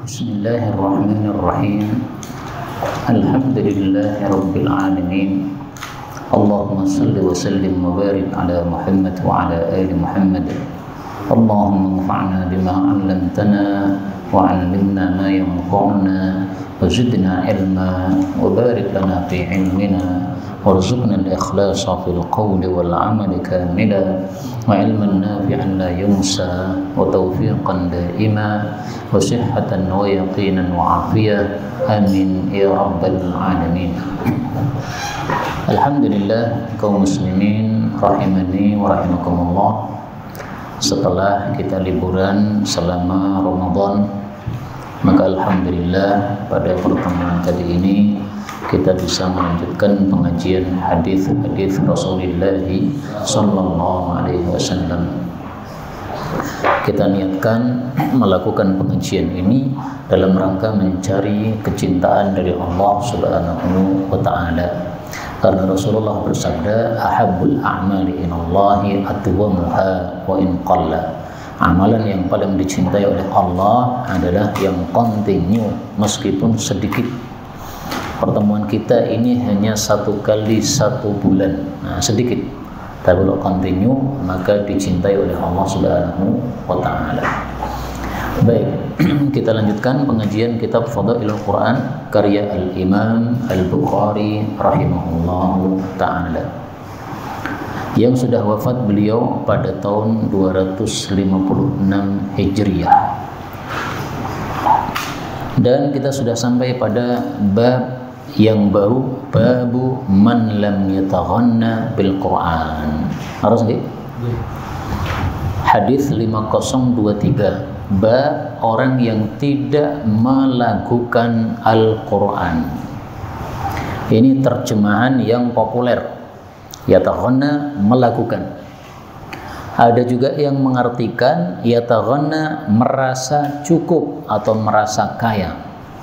Bismillahirrahmanirrahim. Alhamdulillahi rabbil alamin. Allahumma salli wa sallim wa barik ala Muhammad wa ala ali Muhammad. Allahumma anfa'na bima 'allamtana wa 'allimna ma yanfa'una wa zidna ilma wa barik lana fi ilmina warzuqna al-ikhlasa fil qawli wal 'amali kamila wa ilman nafi'an la yunsa wa tawfiqan daima wa sihhatan wa yaqinan wa afiyah amin ya rabbal alamin. Alhamdulillah kaum muslimin rahimani wa rahimakumullah. Setelah kita liburan selama Ramadan, maka alhamdulillah pada pertemuan kali ini kita bisa melanjutkan pengajian hadis-hadis Rasulullah sallallahu alaihi wasallam. Kita niatkan melakukan pengajian ini dalam rangka mencari kecintaan dari Allah Subhanahu wa taala. Karena Rasulullah bersabda, ahabbul a'mali inallahi atwamuha wa in qalla. Amalan yang paling dicintai oleh Allah adalah yang continue meskipun sedikit. Pertemuan kita ini hanya 1 kali 1 bulan, sedikit. Tapi kalau continue maka dicintai oleh Allah Subhanahu wa taala. Baik, kita lanjutkan pengajian kitab Fadailul Quran karya Al-Imam Al-Bukhari rahimahullahu taala. Yang sudah wafat beliau pada tahun 256 Hijriah. Dan kita sudah sampai pada bab yang baru, babu man lam yataghanna bil Quran. Harus nggih? Hadis 5023. Bab orang yang tidak melakukan Al-Quran. Ini terjemahan yang populer. Yataghanna, melakukan. Ada juga yang mengartikan yataghanna, merasa cukup atau merasa kaya.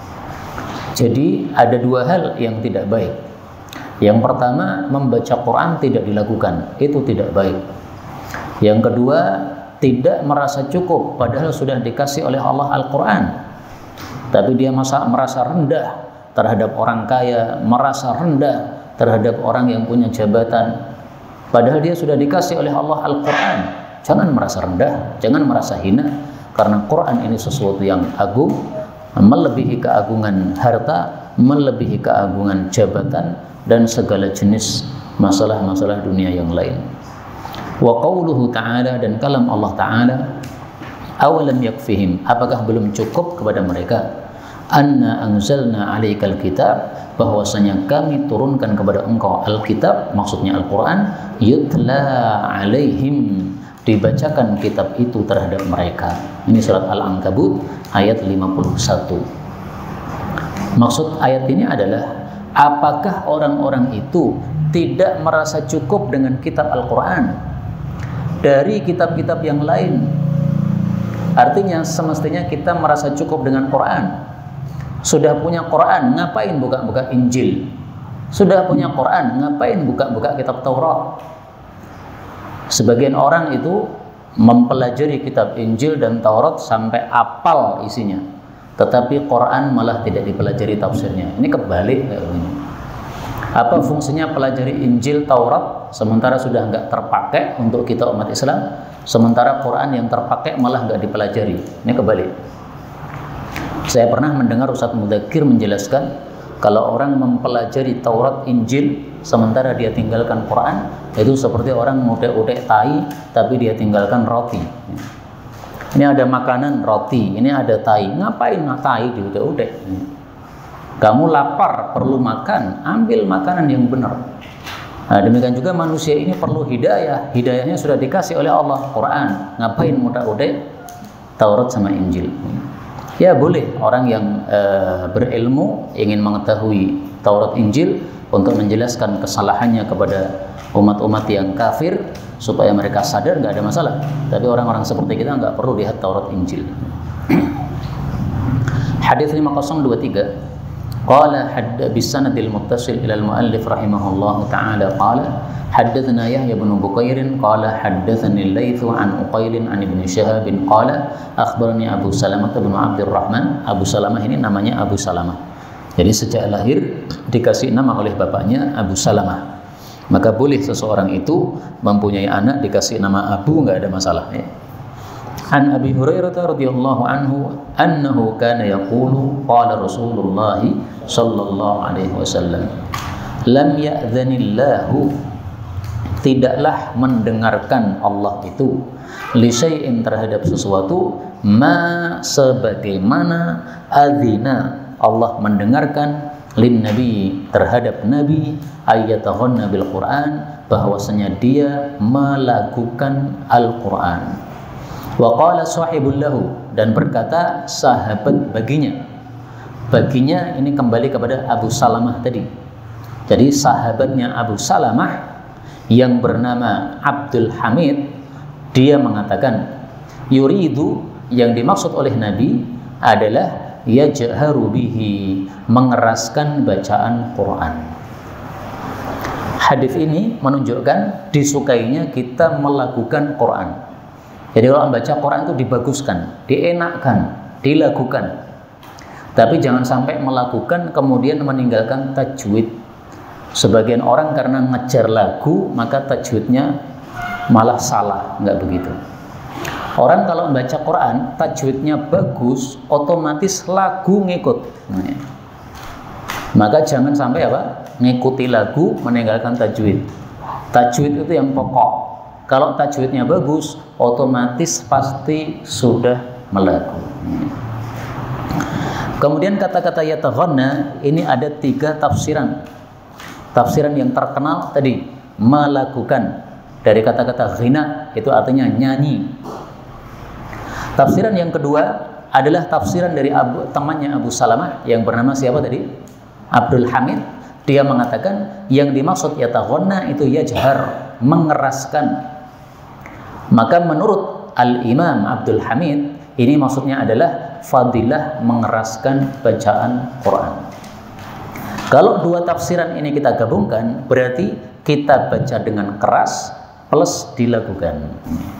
Jadi ada 2 hal yang tidak baik. Yang pertama, membaca Quran tidak dilakukan. Itu tidak baik. Yang kedua, tidak merasa cukup padahal sudah dikasih oleh Allah Al-Quran, tapi dia merasa rendah terhadap orang kaya, merasa rendah terhadap orang yang punya jabatan, padahal dia sudah dikasih oleh Allah Al-Quran. Jangan merasa rendah, jangan merasa hina, karena Quran ini sesuatu yang agung, melebihi keagungan harta, melebihi keagungan jabatan, dan segala jenis masalah-masalah dunia yang lain. Wa qauluhu ta'ala, dan kalam Allah ta'ala, awalam yakfihim, apakah belum cukup kepada mereka, anna anzalna alaikal kitab, bahwasanya kami turunkan kepada engkau Alkitab, maksudnya Al-Quran, yutla alaihim, dibacakan kitab itu terhadap mereka. Ini surat Al-Ankabut ayat 51. Maksud ayat ini adalah, apakah orang-orang itu tidak merasa cukup dengan kitab Al-Quran dari kitab-kitab yang lain? Artinya semestinya kita merasa cukup dengan Quran. Sudah punya Quran, ngapain buka-buka Injil? Sudah punya Quran, ngapain buka-buka kitab Taurat? Sebagian orang itu mempelajari kitab Injil dan Taurat sampai hafal isinya, tetapi Quran malah tidak dipelajari tafsirnya. Ini kebalik. Apa fungsinya pelajari Injil, Taurat, sementara sudah nggak terpakai untuk kita umat Islam, sementara Quran yang terpakai malah nggak dipelajari? Ini kebalik. Saya pernah mendengar Ustaz Mudakir menjelaskan, kalau orang mempelajari Taurat, Injil, sementara dia tinggalkan Quran, itu seperti orang ngudek-udek tai, tapi dia tinggalkan roti. Ini ada makanan roti, ini ada tai, ngapain tai diudek-udek? Kamu lapar, perlu makan, ambil makanan yang benar. Nah, demikian juga manusia ini perlu hidayah. Hidayahnya sudah dikasih oleh Allah, Quran. Ngapain mudah-udek Taurat sama Injil? Ya boleh orang yang berilmu ingin mengetahui Taurat, Injil untuk menjelaskan kesalahannya kepada umat-umat yang kafir supaya mereka sadar, nggak ada masalah. Tapi orang-orang seperti kita nggak perlu lihat Taurat, Injil. Hadis 5023. Qala bisanadil muttasil ila al-muallif rahimahullahu ta'ala qala haddatsana Yahya bin Bukair qala haddatsani al-Laits an Uqail an Ibnu Syihab qala akhbarani Abu Salamah bin Abdurrahman. Abu Salamah ini namanya Abu Salamah. Jadi sejak lahir dikasih nama oleh bapaknya Abu Salamah. Maka boleh seseorang itu mempunyai anak dikasih nama Abu, enggak ada masalah ya. An Abi Hurairah radhiyallahu anhu annahu kana yaqulu qala Rasulullah sallallahu alaihi wasallam lam ya'dhanillahu, tidaklah mendengarkan Allah itu li syai'in terhadap sesuatu ma sebagaimana adzina Allah mendengarkan lin nabi terhadap nabi ayatahunna bil Quran, bahwasanya dia melakukan Al-Quran. Wa qala sahibul lahu, dan berkata sahabat baginya. Baginya ini kembali kepada Abu Salamah tadi. Jadi sahabatnya Abu Salamah yang bernama Abdul Hamid, dia mengatakan yuridu, yang dimaksud oleh Nabi adalah yajharu bihi, mengeraskan bacaan Quran. Hadis ini menunjukkan disukainya kita melakukan Quran. Jadi kalau membaca Quran itu dibaguskan, dienakkan, dilakukan. Tapi jangan sampai melakukan kemudian meninggalkan tajwid. Sebagian orang karena ngejar lagu maka tajwidnya malah salah, enggak begitu. Orang kalau membaca Quran tajwidnya bagus, otomatis lagu ngikut. Maka jangan sampai apa? Ngikuti lagu meninggalkan tajwid. Tajwid itu yang pokok. Kalau tajwidnya bagus, otomatis pasti sudah melaku. Kemudian kata-kata yataghanna ini ada 3 tafsiran. Tafsiran yang terkenal tadi melakukan, dari kata-kata ghina itu artinya nyanyi. Tafsiran yang kedua adalah tafsiran dari temannya Abu Salamah yang bernama siapa tadi? Abdul Hamid. Dia mengatakan yang dimaksud yataghanna itu yajhar, mengeraskan. Maka menurut Al-Imam Abdul Hamid ini maksudnya adalah fadilah mengeraskan bacaan Quran. Kalau 2 tafsiran ini kita gabungkan, berarti kita baca dengan keras plus dilakukan.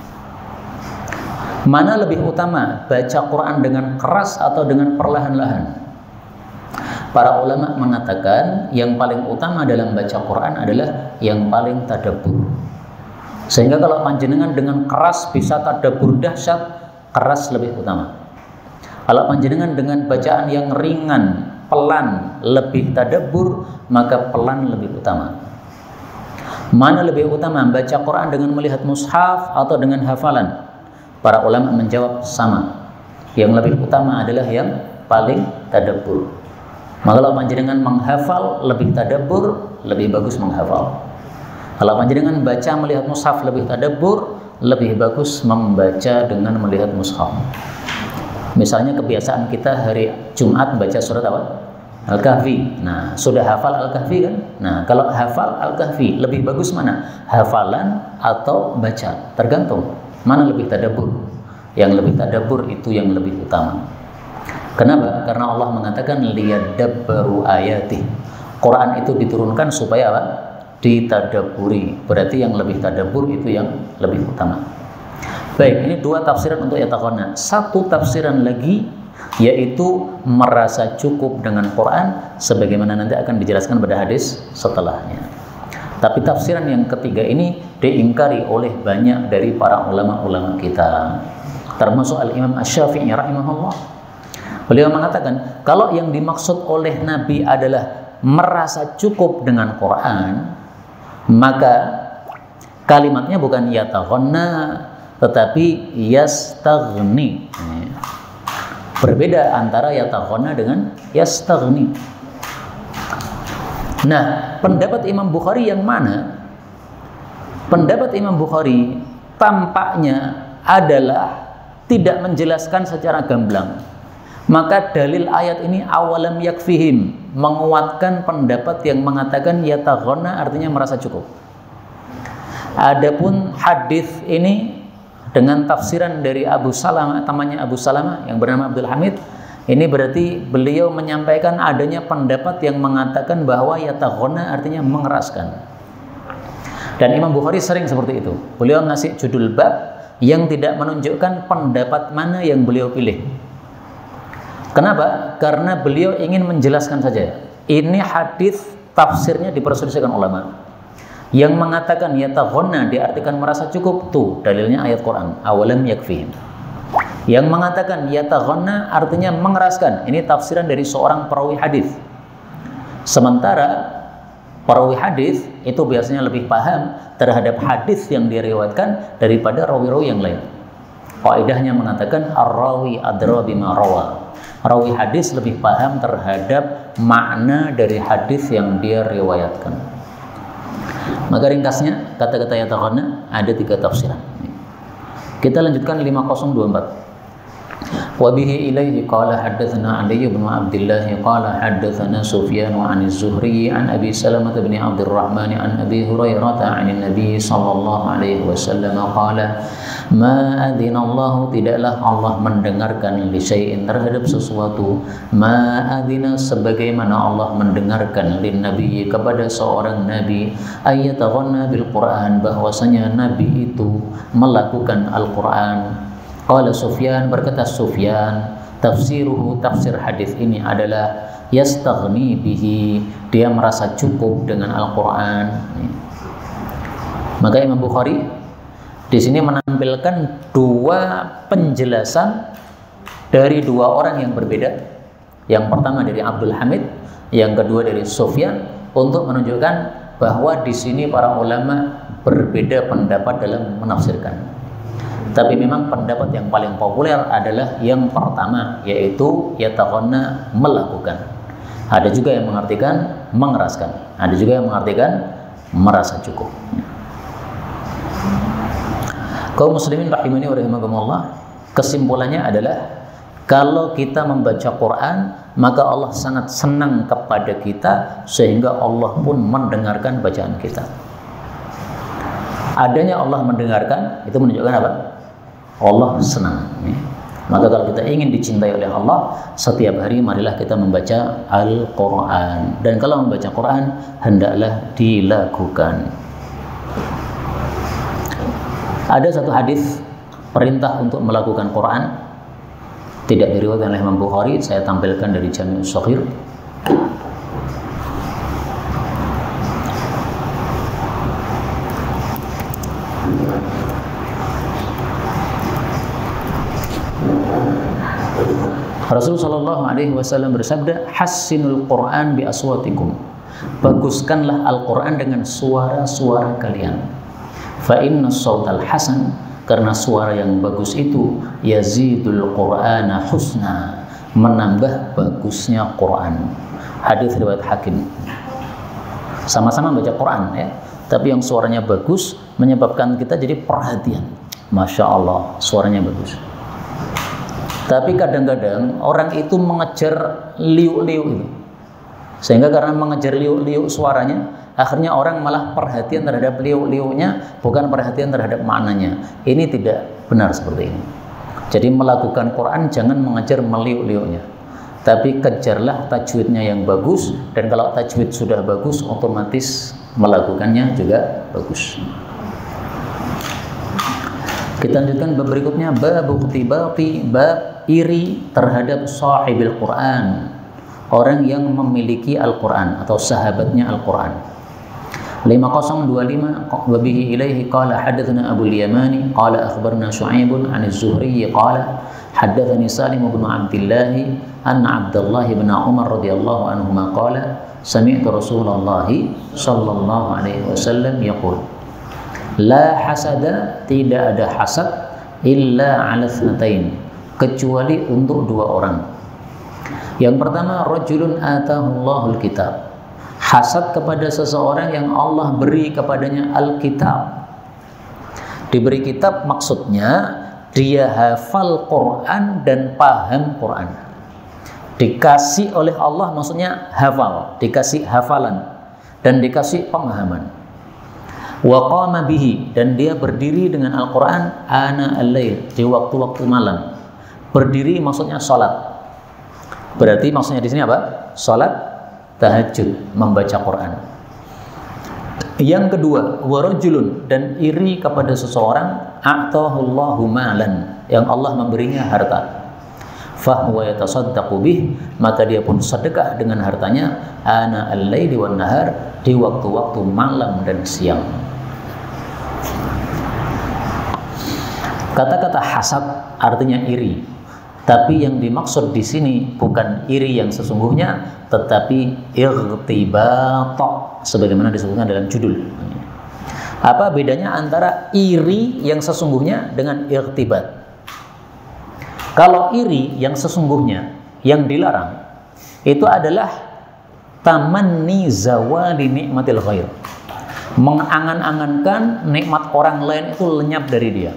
Mana lebih utama, baca Quran dengan keras atau dengan perlahan-lahan? Para ulama mengatakan yang paling utama dalam baca Quran adalah yang paling tadabbur. Sehingga kalau panjenengan dengan keras bisa tadabbur dahsyat, keras lebih utama. Kalau panjenengan dengan bacaan yang ringan, pelan, lebih tadabbur, maka pelan lebih utama. Mana lebih utama, baca Quran dengan melihat mushaf atau dengan hafalan? Para ulama menjawab sama. Yang lebih utama adalah yang paling tadabbur. Maka kalau panjenengan menghafal lebih tadabbur, lebih bagus menghafal. Kalau panjenengan baca melihat mushaf lebih tadabbur, lebih bagus membaca dengan melihat mushaf. Misalnya kebiasaan kita hari Jumat baca surat apa? Al-Kahfi. Nah, sudah hafal Al-Kahfi kan? Nah, kalau hafal Al-Kahfi lebih bagus mana? Hafalan atau baca? Tergantung mana lebih tadabbur. Yang lebih tadabbur itu yang lebih utama. Kenapa? Karena Allah mengatakan liyadabbaru ayatih. Quran itu diturunkan supaya apa? Ditadabburi. Berarti yang lebih tadabbur itu yang lebih utama. Baik, ini 2 tafsiran untuk yataghanna. 1 tafsiran lagi yaitu merasa cukup dengan Quran, sebagaimana nanti akan dijelaskan pada hadis setelahnya. Tapi tafsiran yang ketiga ini diingkari oleh banyak dari para ulama-ulama kita, termasuk Al-Imam Asy-Syafi'i rahimahullah. Beliau mengatakan kalau yang dimaksud oleh Nabi adalah merasa cukup dengan Quran, maka kalimatnya bukan yataghanna tetapi yastaghni. Berbeda antara yataghanna dengan yastaghni. Nah, pendapat Imam Bukhari yang mana? Pendapat Imam Bukhari tampaknya adalah tidak menjelaskan secara gamblang. Maka dalil ayat ini awalam yakfihim, menguatkan pendapat yang mengatakan yataghanna artinya merasa cukup. Adapun hadis ini dengan tafsiran dari Abu Salamah, temannya Abu Salamah yang bernama Abdul Hamid, Ini berarti beliau menyampaikan adanya pendapat yang mengatakan bahwa yataghonna artinya mengeraskan. Dan Imam Bukhari sering seperti itu. Beliau ngasih judul bab yang tidak menunjukkan pendapat mana yang beliau pilih. Kenapa? Karena beliau ingin menjelaskan saja. Ini hadis tafsirnya diperselisihkan ulama. Yang mengatakan yataghonna diartikan merasa cukup, tuh dalilnya ayat Quran, awalam yakfihim. Yang mengatakan yataghonna artinya mengeraskan, ini tafsiran dari seorang perawi hadis. Sementara perawi hadis itu biasanya lebih paham terhadap hadis yang diriwayatkan daripada rawi-rawi yang lain. Kaidahnya mengatakan ar-rawi adra bima rawa. Rawi hadis lebih paham terhadap makna dari hadis yang dia riwayatkan. Maka ringkasnya kata-kata yataghonna ada 3 tafsiran. Kita lanjutkan 5024. Wabihi ilaihi qala haddatsana Ali bin Abdullah qala haddatsana Sufyan an az-Zuhri an Abi Salamah bin Abdurrahman an Abi Hurairah an Nabi sallallahu alaihi wasallam qala ma adina Allah, tidaklah Allah mendengarkan li syai'in terhadap sesuatu, ma adina sebagaimana Allah mendengarkan lin nabi kepada seorang nabi ayataghanna bil Quran, bahwasanya nabi itu melakukan Al-Quran. Qala Sufyan, berkata Sufyan, tafsiruhu, tafsir hadis ini adalah yastaghni bihi, dia merasa cukup dengan Al-Quran. Maka Imam Bukhari di sini menampilkan 2 penjelasan dari 2 orang yang berbeda. Yang pertama dari Abdul Hamid, yang kedua dari Sufyan, untuk menunjukkan bahwa di sini para ulama berbeda pendapat dalam menafsirkan. Tapi memang pendapat yang paling populer adalah yang pertama, yaitu yataghonna, melakukan. Ada juga yang mengartikan mengeraskan, ada juga yang mengartikan merasa cukup. Kaum muslimin rahimani wa rahimakumullah, kesimpulannya adalah kalau kita membaca Quran, maka Allah sangat senang kepada kita sehingga Allah pun mendengarkan bacaan kita. Adanya Allah mendengarkan itu menunjukkan apa? Allah senang. Maka kalau kita ingin dicintai oleh Allah, setiap hari marilah kita membaca Al-Quran. Dan kalau membaca Quran, hendaklah dilakukan. Ada satu hadis perintah untuk melakukan Quran, tidak diriwayatkan oleh Imam Bukhari, saya tampilkan dari Jami' Shaghir. Rasulullah Shallallahu Alaihi Wasallam bersabda, Hassinul Quran bi aswatikum, baguskanlah Al-Quran dengan suara-suara kalian. Fa inna sautal hasan, karena suara yang bagus itu yazidul Qur'ana husna, menambah bagusnya Quran. Hadis riwayat Hakim. Sama-sama baca Quran ya, tapi yang suaranya bagus menyebabkan kita jadi perhatian. Masya Allah, suaranya bagus. Tapi kadang-kadang orang itu mengejar liuk-liuk itu, sehingga karena mengejar liuk-liuk suaranya, akhirnya orang malah perhatian terhadap liuk-liuknya, bukan perhatian terhadap maknanya. Ini tidak benar seperti ini. Jadi melakukan Quran jangan mengejar meliuk-liuknya, tapi kejarlah tajwidnya yang bagus. Dan kalau tajwid sudah bagus, otomatis melakukannya juga bagus. Kita lanjutkan bab berikutnya, bab iqtibati, bab iri terhadap sahibil Quran, orang yang memiliki Al-Quran atau sahabatnya Al-Quran. 5025 wabihi ilaihi qala haddatsana Abu al-Yamani qala akhbarna Shu'aib an az-Zuhri qala haddatsani Salim bin Abdullah anna Abdullah bin Umar radhiyallahu anhuma qala sami'tu Rasulullah sallallahu alaihi wasallam yaqul la hasada, tidak ada hasad illa 'ala tsnatain, kecuali untuk 2 orang. Yang pertama, rajulun atahullahul kitab, hasad kepada seseorang yang Allah beri kepadanya Alkitab. Diberi kitab maksudnya dia hafal Quran dan paham Quran. Dikasih oleh Allah maksudnya hafal, dikasih hafalan dan dikasih pemahaman. Wa qama bihi, dan dia berdiri dengan Al-Quran ana al-lail, di waktu-waktu malam. Berdiri maksudnya sholat. Berarti maksudnya di sini apa? Salat tahajud, membaca Quran. Yang kedua, warajulun, dan iri kepada seseorang, a'tahullahu malan, yang Allah memberinya harta. Fahuwa yatasaddaqu bih, maka dia pun sedekah dengan hartanya ana al-laili wan nahar, di waktu-waktu malam dan siang. Kata-kata hasad artinya iri, tapi yang dimaksud di sini bukan iri yang sesungguhnya, tetapi irtibat, sebagaimana disebutkan dalam judul. Apa bedanya antara iri yang sesungguhnya dengan irtibat? Kalau iri yang sesungguhnya yang dilarang itu adalah tamanni zawali nikmatil ghair, mengangan-angankan nikmat orang lain itu lenyap dari dia.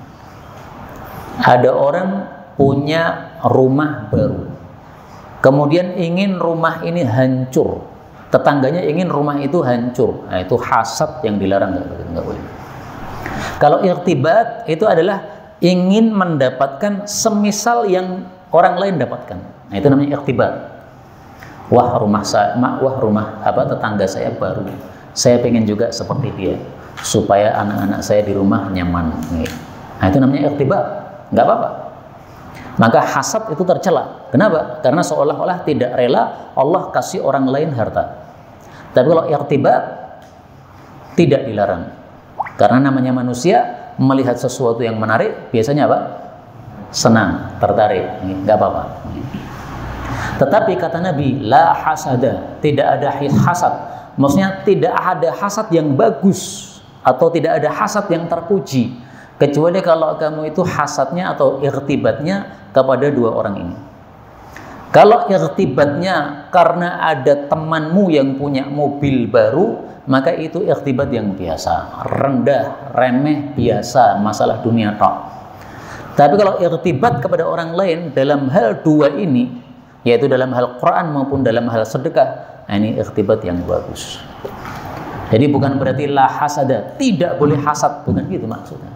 Ada orang punya rumah baru, kemudian ingin rumah ini hancur, tetangganya ingin rumah itu hancur. Nah, itu hasad yang dilarang, nggak boleh. Kalau irtibat itu adalah ingin mendapatkan semisal yang orang lain dapatkan. Nah, itu namanya irtibat. Wah, rumah tetangga saya baru, saya pengen juga seperti dia supaya anak-anak saya di rumah nyaman. Nah, itu namanya irtibat, nggak apa-apa. Maka hasad itu tercela. Kenapa? Karena seolah-olah tidak rela Allah kasih orang lain harta. Tapi kalau irtibat tidak dilarang. Karena namanya manusia melihat sesuatu yang menarik, biasanya apa? Senang, tertarik. Nggak apa-apa. Tetapi kata Nabi, la hasada, tidak ada hasad. Maksudnya tidak ada hasad yang bagus atau tidak ada hasad yang terpuji, kecuali kalau kamu itu hasadnya atau irtibatnya kepada dua orang ini. Kalau irtibatnya karena ada temanmu yang punya mobil baru, maka itu irtibat yang biasa, rendah, remeh, biasa, masalah dunia tok. Tapi kalau irtibat kepada orang lain dalam hal dua ini, yaitu dalam hal Quran maupun dalam hal sedekah, nah ini irtibat yang bagus. Jadi bukan berarti la hasada, tidak boleh hasad, bukan gitu maksudnya.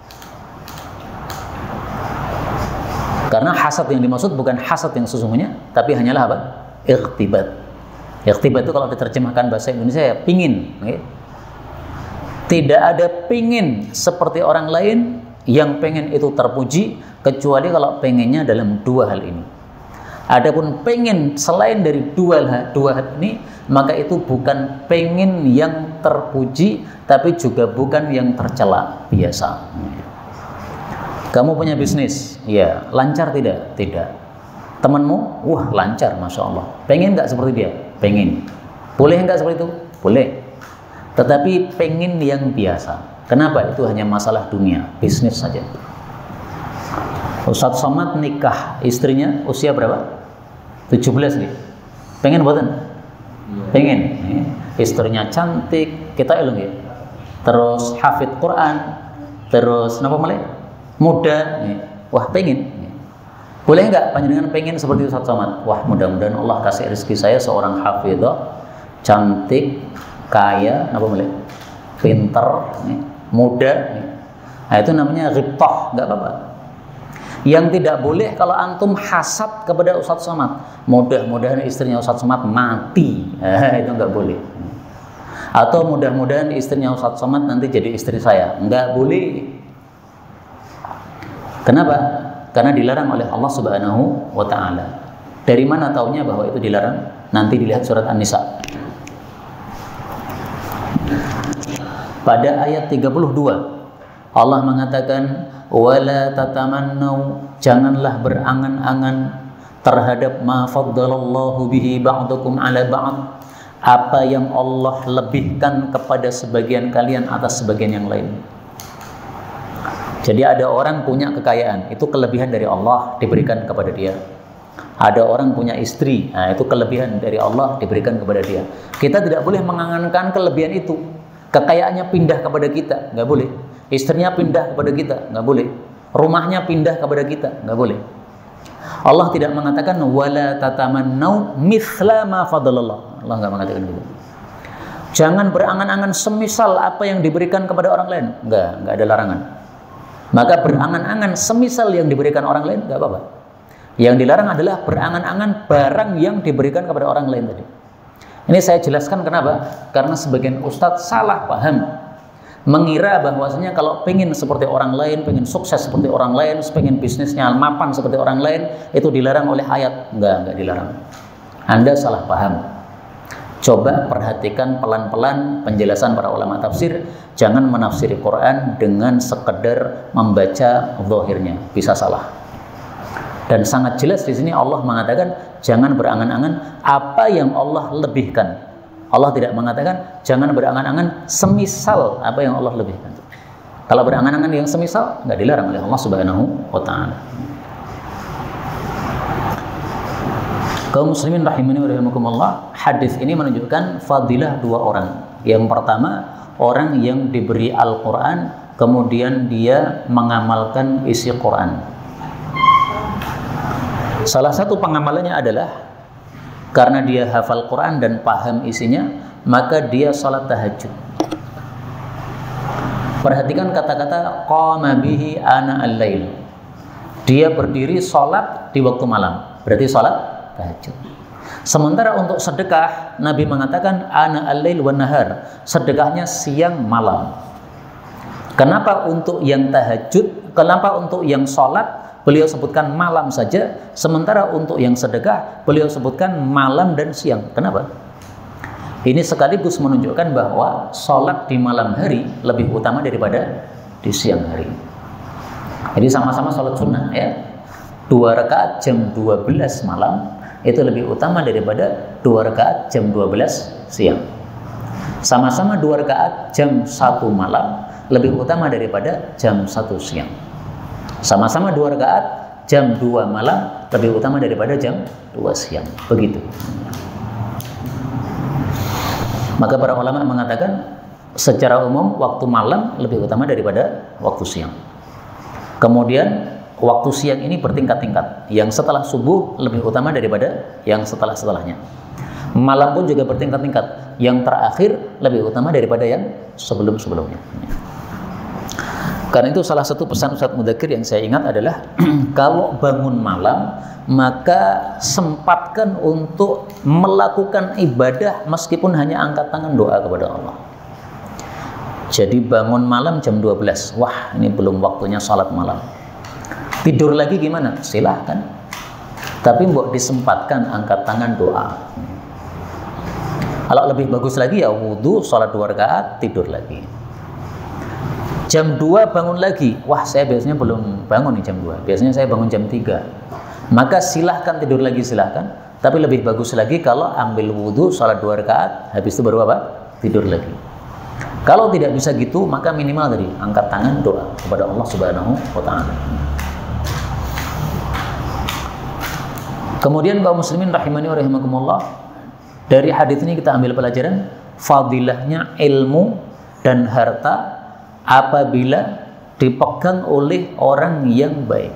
Karena hasad yang dimaksud bukan hasad yang sesungguhnya, tapi hanyalah apa? Irtibat. Irtibat itu kalau diterjemahkan bahasa Indonesia ya pingin. Okay? Tidak ada pingin seperti orang lain yang pengen itu terpuji, kecuali kalau pengennya dalam dua hal ini. Adapun pengen selain dari dua hal ini, maka itu bukan pengen yang terpuji, tapi juga bukan yang tercela, biasa. Kamu punya bisnis, ya lancar tidak? Tidak. Temanmu, wah lancar, masya Allah. Pengen nggak seperti dia? Pengen. Boleh nggak seperti itu? Boleh. Tetapi pengen yang biasa. Kenapa? Itu hanya masalah dunia, bisnis saja. Ustadz Somad nikah, istrinya usia berapa? 17 nih. Pengen buatan? Pengen. Istrinya cantik, kita ilmu ya. Terus hafid Quran, terus apa mulai? Muda, wah pengen. Boleh nggak panjenengan pengen seperti Ustadz Somad? Wah mudah-mudahan Allah kasih rezeki saya seorang hafidhah, cantik, kaya, apa boleh? Pinter, muda. Nah itu namanya ghibtah, nggak apa-apa. Yang tidak boleh kalau antum hasad kepada Ustadz Somad, mudah-mudahan istrinya Ustadz Somad mati, itu nggak boleh. Atau mudah-mudahan istrinya Ustadz Somad nanti jadi istri saya, nggak boleh. Kenapa? Karena dilarang oleh Allah Subhanahu wa Ta'ala. Dari mana taunya bahwa itu dilarang? Nanti dilihat surat An-Nisa. Pada ayat 32 Allah mengatakan, wala tatamannau, janganlah berangan-angan terhadap ma faddalallahu bihi ba'dukum ala ba'd, apa yang Allah lebihkan kepada sebagian kalian atas sebagian yang lain. Jadi ada orang punya kekayaan, itu kelebihan dari Allah diberikan kepada dia. Ada orang punya istri, nah itu kelebihan dari Allah diberikan kepada dia. Kita tidak boleh mengangankan kelebihan itu. Kekayaannya pindah kepada kita, nggak boleh. Istrinya pindah kepada kita, nggak boleh. Rumahnya pindah kepada kita, nggak boleh. Allah tidak mengatakan wala tatamannau mithla ma fadalallah. Allah nggak mengatakan gitu. Jangan berangan-angan semisal apa yang diberikan kepada orang lain. Nggak ada larangan. Maka berangan-angan semisal yang diberikan orang lain, nggak apa-apa. Yang dilarang adalah berangan-angan barang yang diberikan kepada orang lain tadi. Ini saya jelaskan kenapa? Karena sebagian ustadz salah paham, mengira bahwasanya kalau pengen seperti orang lain, pengen sukses seperti orang lain, pengen bisnisnya mapan seperti orang lain, itu dilarang oleh ayat. Enggak dilarang. Anda salah paham. Coba perhatikan pelan-pelan penjelasan para ulama tafsir. Jangan menafsiri Quran dengan sekedar membaca zahirnya, bisa salah. Dan sangat jelas di sini Allah mengatakan jangan berangan-angan apa yang Allah lebihkan. Allah tidak mengatakan jangan berangan-angan semisal apa yang Allah lebihkan. Kalau berangan-angan yang semisal nggak dilarang oleh Allah Subhanahu wa taala. Kaum muslimin rahimani wa rahimakumullah, hadis ini menunjukkan fadilah dua orang. Yang pertama, orang yang diberi Al-Quran kemudian dia mengamalkan isi Quran. Salah satu pengamalannya adalah karena dia hafal Quran dan paham isinya, maka dia sholat tahajud. Perhatikan kata-kata qama bihi ana al-lail. Dia berdiri sholat di waktu malam, berarti sholat tahajud. Sementara untuk sedekah, Nabi mengatakan ana al-lail wan nahar, sedekahnya siang malam. Kenapa untuk yang tahajud, kenapa untuk yang sholat beliau sebutkan malam saja, sementara untuk yang sedekah beliau sebutkan malam dan siang? Kenapa? Ini sekaligus menunjukkan bahwa sholat di malam hari lebih utama daripada di siang hari. Jadi sama-sama sholat sunnah ya, 2 rakaat jam 12 malam itu lebih utama daripada 2 rakaat jam 12 siang. Sama-sama 2 rakaat jam 1 malam lebih utama daripada jam 1 siang. Sama-sama 2 rakaat jam 2 malam lebih utama daripada jam 2 siang. Begitu. Maka para ulama mengatakan secara umum waktu malam lebih utama daripada waktu siang. Kemudian waktu siang ini bertingkat-tingkat. Yang setelah subuh lebih utama daripada yang setelahnya. Malam pun juga bertingkat-tingkat. Yang terakhir lebih utama daripada yang sebelum-sebelumnya. Karena itu salah satu pesan Ustadz Mudzakkir yang saya ingat adalah kalau bangun malam maka sempatkan untuk melakukan ibadah meskipun hanya angkat tangan doa kepada Allah. Jadi bangun malam jam 12, wah ini belum waktunya salat malam. Tidur lagi gimana? Silahkan. Tapi mbok disempatkan angkat tangan doa. Kalau lebih bagus lagi ya wudhu, sholat 2 rakaat, tidur lagi. Jam 2 bangun lagi. Wah saya biasanya belum bangun nih jam 2. Biasanya saya bangun jam 3. Maka silahkan tidur lagi, silahkan. Tapi lebih bagus lagi kalau ambil wudhu, sholat 2 rakaat, habis itu baru apa? Tidur lagi. Kalau tidak bisa gitu, maka minimal tadi angkat tangan doa kepada Allah Subhanahu wa taala. Kemudian kaum muslimin rahimani wa rahimakumullah, dari hadis ini kita ambil pelajaran fadilahnya ilmu dan harta apabila dipegang oleh orang yang baik.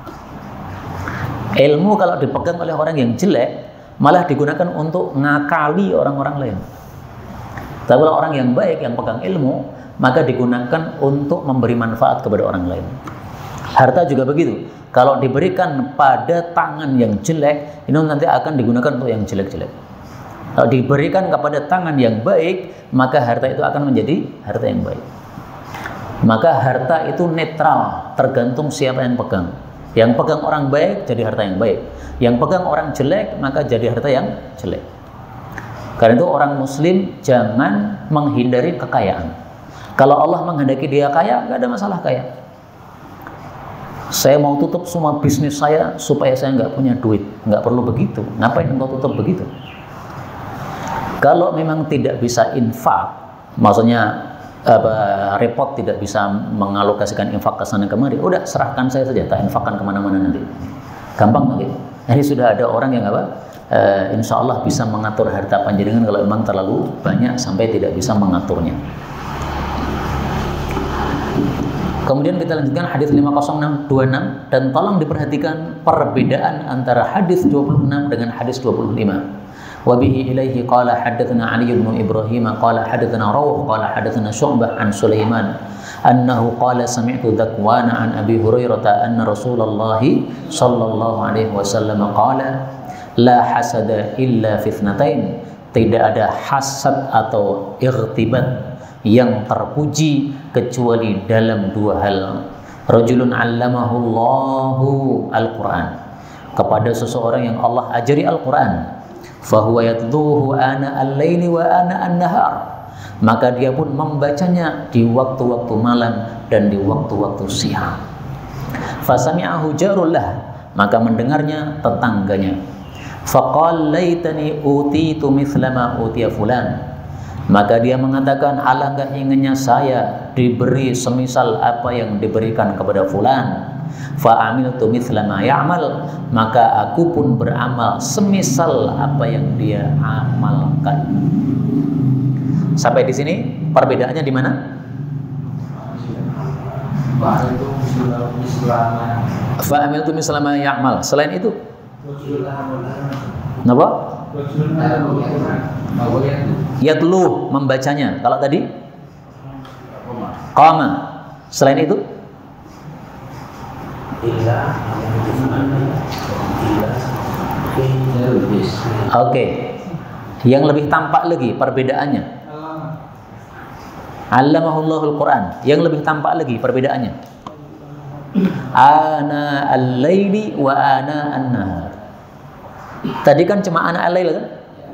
Ilmu kalau dipegang oleh orang yang jelek malah digunakan untuk ngakali orang-orang lain. Tapi kalau orang yang baik yang pegang ilmu maka digunakan untuk memberi manfaat kepada orang lain. Harta juga begitu. Kalau diberikan pada tangan yang jelek, ini nanti akan digunakan untuk yang jelek-jelek. Kalau diberikan kepada tangan yang baik, maka harta itu akan menjadi harta yang baik. Maka harta itu netral, tergantung siapa yang pegang. Yang pegang orang baik, jadi harta yang baik. Yang pegang orang jelek, maka jadi harta yang jelek. Karena itu orang muslim jangan menghindari kekayaan. Kalau Allah menghendaki dia kaya, nggak ada masalah kaya. Saya mau tutup semua bisnis saya supaya saya nggak punya duit. Nggak perlu begitu. Ngapain engkau tutup begitu? Kalau memang tidak bisa infak, maksudnya repot tidak bisa mengalokasikan infak ke sana kemari, udah serahkan saya saja, tak infakkan kemana-mana nanti. Gampang nanti. Jadi sudah ada orang yang insya Allah bisa mengatur harta panjenengan kalau memang terlalu banyak sampai tidak bisa mengaturnya. Kemudian kita lanjutkan hadis 50626 dan tolong diperhatikan perbedaan antara hadis 26 dengan hadis 25. Wa bihi ilaihi qala haddatsana Ali bin Ibrahim qala haddatsana Rawh qala haddatsana Syu'bah an Sulaiman annahu qala sami'tu Dzakwan an Abi Hurairah anna Rasulullah sallallahu alaihi wasallam qala la hasada illa fi itsnatain, tidak ada hasad atau irtibat yang terpuji kecuali dalam dua hal. Rajulun 'allamahu Allahu al-Qur'an, kepada seseorang yang Allah ajari Al-Qur'an, fahuwa yatluhu ana al-laili wa ana an-nahar, maka dia pun membacanya di waktu-waktu malam dan di waktu-waktu siang. Fasami'ahu jarullah, maka mendengarnya tetangganya. Faqal laitani utitu mithla ma utiya fulan, maka dia mengatakan, alangkah inginnya saya diberi semisal apa yang diberikan kepada fulan. Fa'amiltu mithla ma ya'mal, maka aku pun beramal semisal apa yang dia amalkan. Sampai di sini perbedaannya di mana? Fa'amiltu mithla ma ya'mal. Selain itu, kenapa? Yatlu, membacanya. Kalau tadi qama. Selain itu oke. Yang lebih tampak lagi perbedaannya, Allamahullahul Quran. Yang lebih tampak lagi perbedaannya, ana al-laili wa ana an-nahar. Tadi kan cuma ana al-lail kan?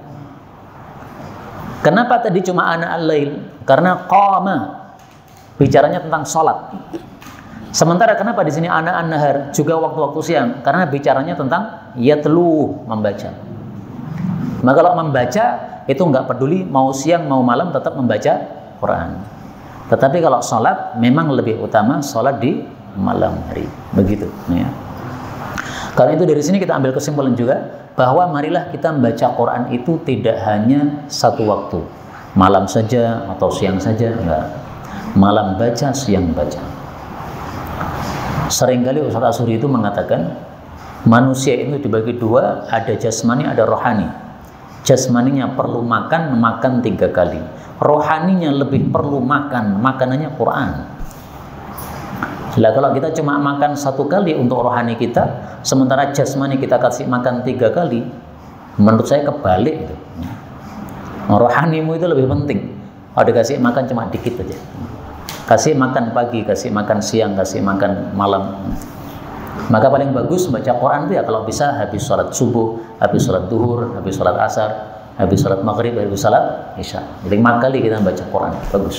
Kenapa tadi cuma ana al-lail? Karena qama, bicaranya tentang sholat. Sementara kenapa di sini ana an-nahar, juga waktu-waktu siang? Karena bicaranya tentang yatlu, membaca. Maka kalau membaca itu nggak peduli mau siang mau malam tetap membaca Quran. Tetapi kalau sholat memang lebih utama sholat di malam hari. Begitu. Ya. Karena itu dari sini kita ambil kesimpulan juga bahwa marilah kita membaca Quran itu tidak hanya satu waktu, malam saja atau siang saja, enggak. Malam baca, siang baca. Seringkali Ustaz Asyuri itu mengatakan manusia itu dibagi dua, ada jasmani, ada rohani. Jasmaninya perlu makan 3 kali. Rohaninya lebih perlu makan, makanannya Quran. Lah kalau kita cuma makan 1 kali untuk rohani kita, sementara jasmani kita kasih makan 3 kali, menurut saya kebalik itu. Rohanimu itu lebih penting. Kalau dikasih makan cuma dikit aja. Kasih makan pagi, kasih makan siang, kasih makan malam. Maka paling bagus baca Quran itu ya kalau bisa habis sholat subuh, habis sholat duhur, habis sholat asar, habis sholat maghrib, habis sholat isya. Jadi 5 kali kita baca Quran, bagus.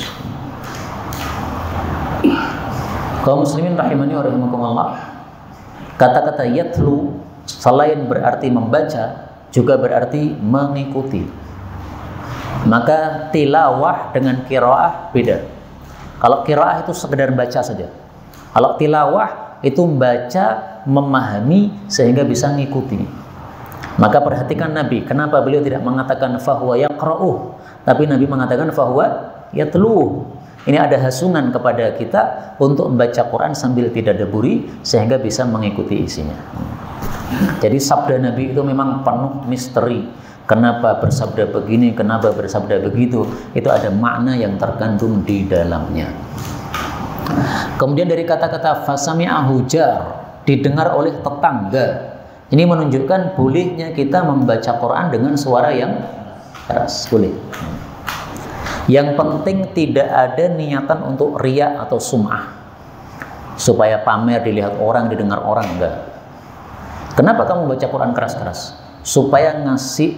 Kaum muslimin rahimani wa rahimakumullah, kata-kata yatlu selain berarti membaca juga berarti mengikuti. Maka tilawah dengan qiraah beda. Kalau qiraah itu sekedar baca saja. Kalau tilawah itu membaca, memahami sehingga bisa ngikuti. Maka perhatikan Nabi, kenapa beliau tidak mengatakan fahuwa yaqra'uh, tapi Nabi mengatakan fahuwa yatluh. Ini ada hasungan kepada kita untuk membaca Quran sambil tidak deburi sehingga bisa mengikuti isinya. Jadi sabda Nabi itu memang penuh misteri. Kenapa bersabda begini, kenapa bersabda begitu, itu ada makna yang terkandung di dalamnya. Kemudian dari kata-kata fasami'ahu jar, didengar oleh tetangga. Ini menunjukkan bolehnya kita membaca Quran dengan suara yang keras, boleh. Yang penting tidak ada niatan untuk riya atau sum'ah, supaya pamer, dilihat orang, didengar orang, enggak. Kenapa kamu baca Quran keras-keras? Supaya ngasih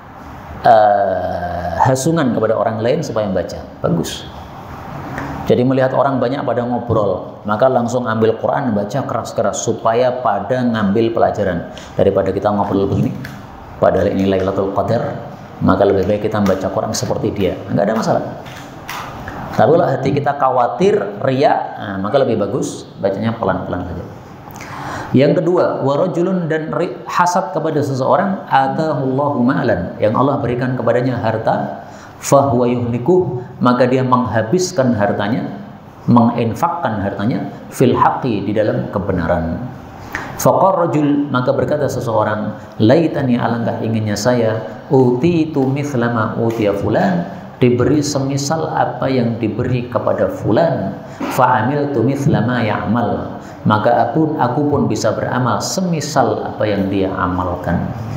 hasungan kepada orang lain supaya membaca, bagus. Jadi melihat orang banyak pada ngobrol, maka langsung ambil Quran, baca keras-keras supaya pada ngambil pelajaran. Daripada kita ngobrol begini, padahal ini Lailatul Qadar, maka lebih baik kita membaca Quran seperti dia, nggak ada masalah. Tapi kalau hati kita khawatir riya, maka lebih bagus bacanya pelan-pelan saja. Yang kedua, warajulun, dan hasad kepada seseorang, atahullahu ma'lan, yang Allah berikan kepadanya harta, fahuwa yuhlikuh, maka dia menghabiskan hartanya, menginfakkan hartanya, fil haqqi, di dalam kebenaran. Faqar rajul, maka berkata seseorang, laitani, alangkah inginnya saya, utitu mithla ma utiya fulan, diberi semisal apa yang diberi kepada fulan, fa'amiltu mithla ma ya'mal, maka aku pun bisa beramal semisal apa yang dia amalkan.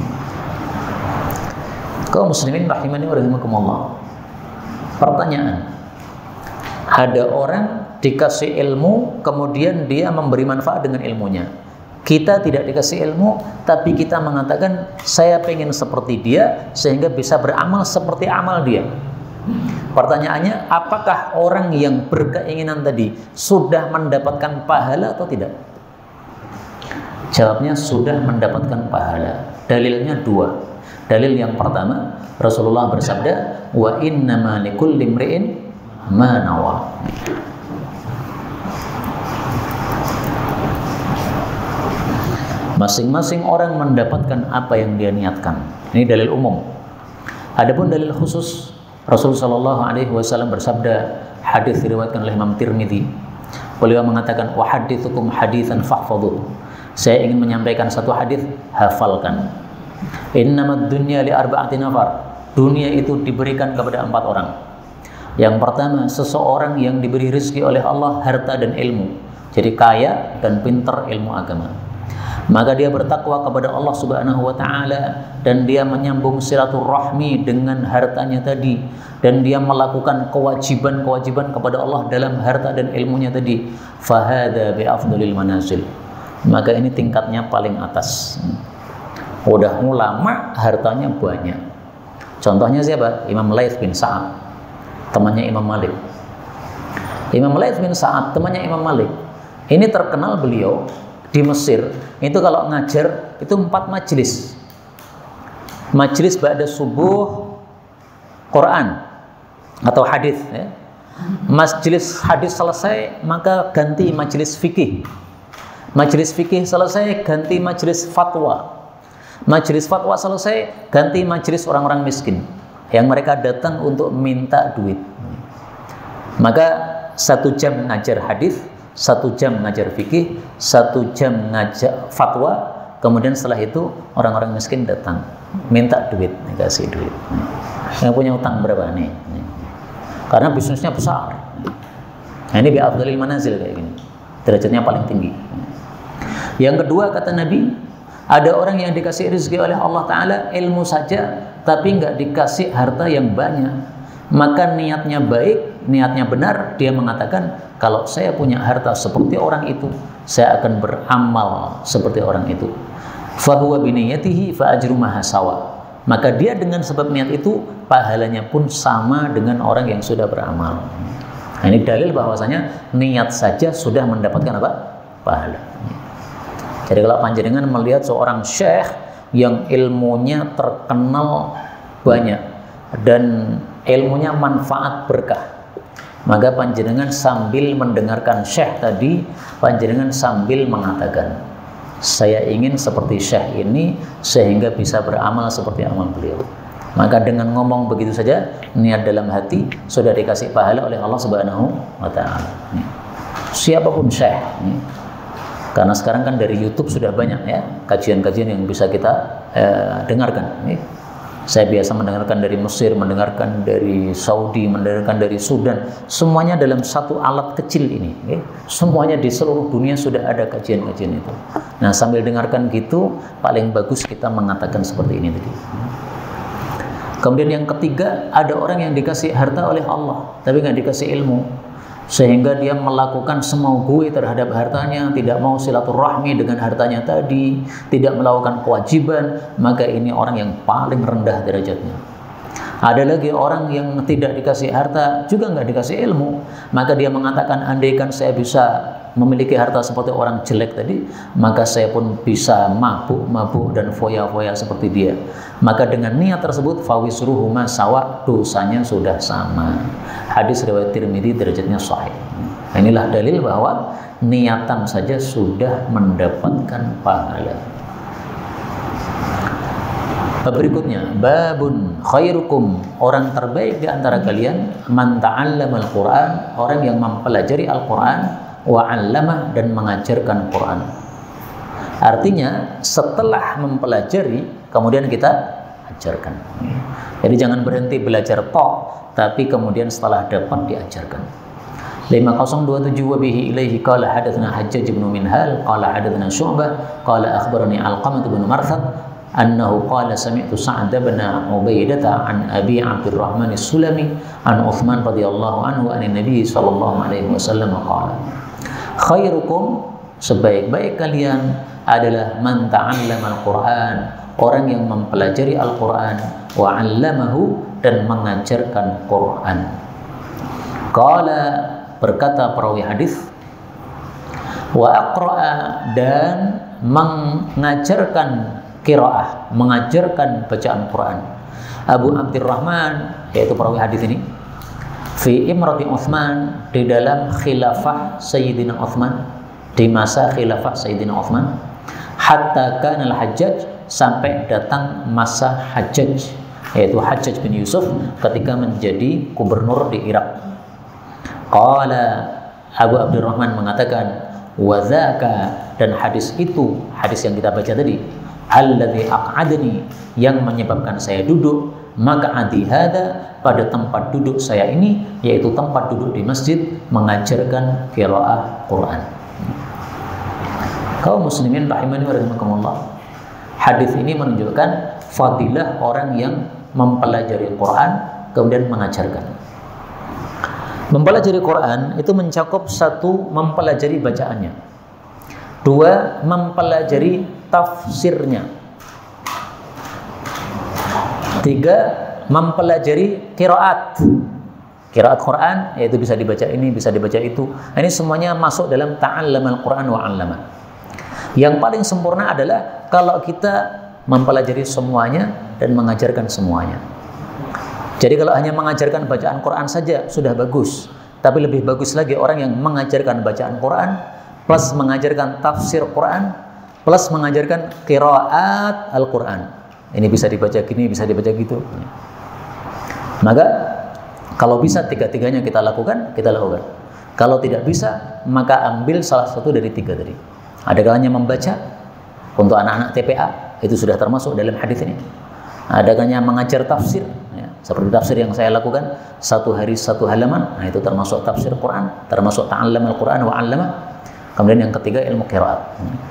Kaum muslimin rahimani wa rahimakumullah. Pertanyaan, ada orang dikasih ilmu kemudian dia memberi manfaat dengan ilmunya. Kita tidak dikasih ilmu, tapi kita mengatakan saya pengen seperti dia sehingga bisa beramal seperti amal dia. Pertanyaannya, apakah orang yang berkeinginan tadi sudah mendapatkan pahala atau tidak? Jawabnya sudah mendapatkan pahala. Dalilnya dua. Dalil yang pertama, Rasulullah bersabda, wa innama likulli imri'in ma nawa. Masing-masing orang mendapatkan apa yang dia niatkan. Ini dalil umum. Adapun dalil khusus, Rasulullah SAW bersabda, hadis diriwayatkan oleh Imam Tirmidzi. Beliau mengatakan, wa hadithukum haditsan fahfadhu. Saya ingin menyampaikan satu hadis, hafalkan. Innamad dunya li arba'ati nafar. Dunia itu diberikan kepada 4 orang. Yang pertama, seseorang yang diberi rezeki oleh Allah harta dan ilmu. Jadi kaya dan pintar ilmu agama. Maka dia bertakwa kepada Allah Subhanahu wa taala dan dia menyambung silaturahmi dengan hartanya tadi, dan dia melakukan kewajiban-kewajiban kepada Allah dalam harta dan ilmunya tadi. Fahada bi afdalil manazil. Maka ini tingkatnya paling atas. Udah ulama, hartanya banyak. Contohnya siapa? Imam Laits bin Sa'ad, temannya Imam Malik. Imam Laits bin Sa'ad, temannya Imam Malik. Ini terkenal beliau di Mesir itu kalau ngajar itu 4 majelis. Majelis ba'da subuh Quran atau hadis, ya. Majelis hadis selesai maka ganti majelis fikih. Majelis fikih selesai ganti majelis fatwa. Majelis fatwa selesai ganti majelis orang-orang miskin yang mereka datang untuk minta duit. Maka 1 jam ngajar hadis, 1 jam ngajar fikih, 1 jam ngajar fatwa, kemudian setelah itu orang-orang miskin datang minta duit, dikasih duit. Yang punya utang berapa nih? Karena bisnisnya besar. Nah, ini bi'afdalil manazil kayak gini, derajatnya paling tinggi. Yang kedua kata Nabi, ada orang yang dikasih rezeki oleh Allah Ta'ala ilmu saja, tapi nggak dikasih harta yang banyak. Maka niatnya baik, niatnya benar, dia mengatakan, kalau saya punya harta seperti orang itu, saya akan beramal seperti orang itu. Fahuwa biniyatihi fa ajru mahasawa. Maka dia dengan sebab niat itu, pahalanya pun sama dengan orang yang sudah beramal. Nah, ini dalil bahwasanya niat saja sudah mendapatkan apa? Pahala. Jadi kalau panjenengan melihat seorang syekh yang ilmunya terkenal banyak dan ilmunya manfaat berkah, maka panjenengan sambil mendengarkan syekh tadi, panjenengan sambil mengatakan, saya ingin seperti syekh ini sehingga bisa beramal seperti amal beliau. Maka dengan ngomong begitu saja, niat dalam hati sudah dikasih pahala oleh Allah Subhanahu wa taala. Siapapun syekh, karena sekarang kan dari YouTube sudah banyak ya kajian-kajian yang bisa kita dengarkan. Saya biasa mendengarkan dari Mesir, mendengarkan dari Saudi, mendengarkan dari Sudan. Semuanya dalam satu alat kecil ini. Semuanya di seluruh dunia sudah ada kajian-kajian itu. Nah, sambil dengarkan gitu, paling bagus kita mengatakan seperti ini tadi. Kemudian yang ketiga, ada orang yang dikasih harta oleh Allah, tapi nggak dikasih ilmu. Sehingga dia melakukan semau-gue terhadap hartanya, tidak mau silaturahmi dengan hartanya tadi, tidak melakukan kewajiban, maka ini orang yang paling rendah derajatnya. Ada lagi orang yang tidak dikasih harta, juga nggak dikasih ilmu, maka dia mengatakan, andaikan saya bisa memiliki harta seperti orang jelek tadi, maka saya pun bisa mabuk dan foya-foya seperti dia. Maka dengan niat tersebut, fawisruhuma sawa, dosanya sudah sama. Hadis riwayat Tirmidzi, derajatnya sahih. Inilah dalil bahwa niatan saja sudah mendapatkan pahala. Berikutnya, babun khairukum, orang terbaik di antara kalian, man ta'allamal Qur'an, orang yang mempelajari Al-Qur'an, wa 'allamah, dan mengajarkan Quran. Artinya setelah mempelajari kemudian kita ajarkan. Jadi jangan berhenti belajar tapi kemudian setelah dapat diajarkan. 5027 wa bihi ilaihi qala hadatsana Hajjaj bin Minhal qala hadatsana Syu'bah qala akhbarani Alqamah bin Marthad annahu qala sami'tu Sa'd bin Ubaidah an Abi Abdurrahman As-Sulami an Utsman radhiyallahu anhu an Nabi sallallahu alaihi wasallam qala khairukum, sebaik-baik kalian adalah man ta'allama al-Qur'an, orang yang mempelajari Al-Qur'an, wa 'allamahu, dan mengajarkan Quran. Qala, berkata perawi hadis, wa aqra'a, dan mengajarkan qiraah, mengajarkan bacaan Quran. Abu Abdurrahman, yaitu perawi hadis ini, fi imrati Utsman, di dalam khilafah Sayyidina Utsman, di masa khilafah Sayyidina Utsman, hatta kana al-Hajjaj, sampai datang masa Hajjaj, yaitu Hajjaj bin Yusuf ketika menjadi gubernur di Irak. Qala, Abu Abdurrahman mengatakan, wa dzaka, dan hadis itu, hadis yang kita baca tadi, alladzi aq'adani, yang menyebabkan saya duduk, maq'adi hada, pada tempat duduk saya ini, yaitu tempat duduk di masjid, mengajarkan qiraah Quran. Kaum muslimin rahimani wa rahimakumullah, hadis ini menunjukkan fadilah orang yang mempelajari Quran kemudian mengajarkan. Mempelajari Quran itu mencakup satu, mempelajari bacaannya, dua, mempelajari tafsirnya, tiga, mempelajari qiraat Quran, yaitu bisa dibaca ini, bisa dibaca itu. Ini semuanya masuk dalam ta'allamal Quran wa 'allama. Yang paling sempurna adalah kalau kita mempelajari semuanya dan mengajarkan semuanya. Jadi kalau hanya mengajarkan bacaan Quran saja sudah bagus, tapi lebih bagus lagi orang yang mengajarkan bacaan Quran plus mengajarkan tafsir Quran plus mengajarkan qiraat Al-Quran. Ini bisa dibaca gini, bisa dibaca gitu. Maka kalau bisa tiga-tiganya kita lakukan, kita lakukan. Kalau tidak bisa, maka ambil salah satu dari tiga tadi. Ada kalanya membaca untuk anak-anak TPA, itu sudah termasuk dalam hadis ini. Ada kalanya mengajar tafsir, ya, seperti tafsir yang saya lakukan, satu hari satu halaman, nah itu termasuk tafsir Quran, termasuk ta'allam al-Quran wa 'allama. Kemudian yang ketiga ilmu qiraat.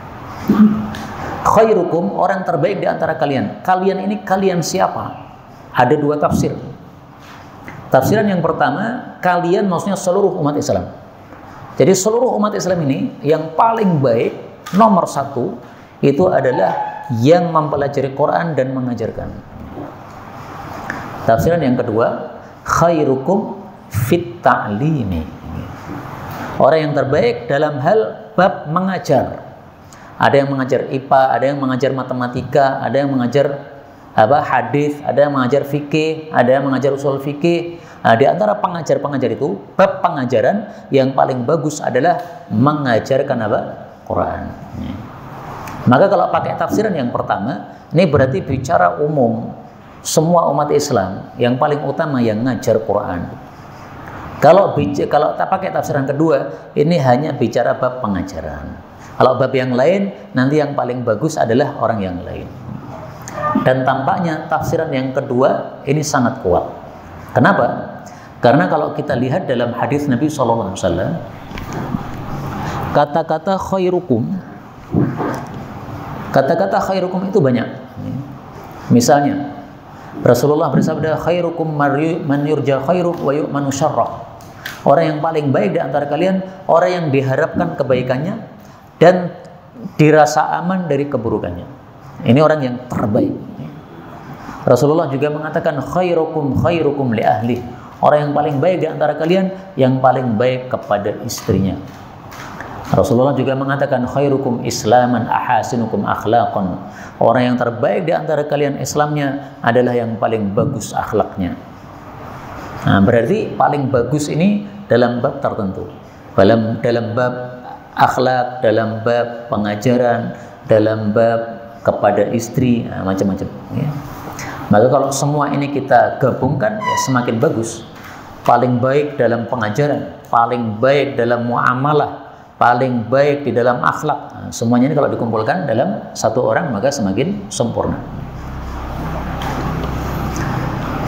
Khairukum, orang terbaik di antara kalian. Kalian ini kalian siapa? Ada dua tafsir. Tafsiran yang pertama, kalian maksudnya seluruh umat Islam. Jadi seluruh umat Islam ini yang paling baik, nomor satu, itu adalah yang mempelajari Quran dan mengajarkan. Tafsiran yang kedua, khairukum fit ta'limi. Orang yang terbaik dalam hal bab mengajar. Ada yang mengajar IPA, ada yang mengajar matematika, ada yang mengajar hadis, ada yang mengajar fikih, ada yang mengajar usul fikih. Nah, di antara pengajar-pengajar itu, bab pengajaran yang paling bagus adalah mengajarkan Quran. Maka kalau pakai tafsiran yang pertama, ini berarti bicara umum, semua umat Islam yang paling utama yang ngajar Quran. Kalau tak pakai tafsiran kedua, ini hanya bicara bab pengajaran. Kalau bab yang lain, nanti yang paling bagus adalah orang yang lain. Dan tampaknya tafsiran yang kedua ini sangat kuat. Kenapa? Karena kalau kita lihat dalam hadis Nabi SAW, kata-kata khairukum itu banyak. Misalnya Rasulullah bersabda, khairukum man yurja khairuh wa yu'manu syarrah. Orang yang paling baik di antara kalian, orang yang diharapkan kebaikannya dan dirasa aman dari keburukannya. Ini orang yang terbaik. Rasulullah juga mengatakan khairukum li ahli. Orang yang paling baik di antara kalian yang paling baik kepada istrinya. Rasulullah juga mengatakan khairukum islaman ahasinukum akhlaqan. Orang yang terbaik di antara kalian Islamnya adalah yang paling bagus akhlaknya. Nah, berarti paling bagus ini dalam bab tertentu. Dalam bab akhlak, dalam bab pengajaran, dalam bab kepada istri, nah, macam-macam. Ya. Maka kalau semua ini kita gabungkan, ya semakin bagus. Paling baik dalam pengajaran, paling baik dalam muamalah, paling baik di dalam akhlak. Nah, semuanya ini kalau dikumpulkan dalam satu orang maka semakin sempurna.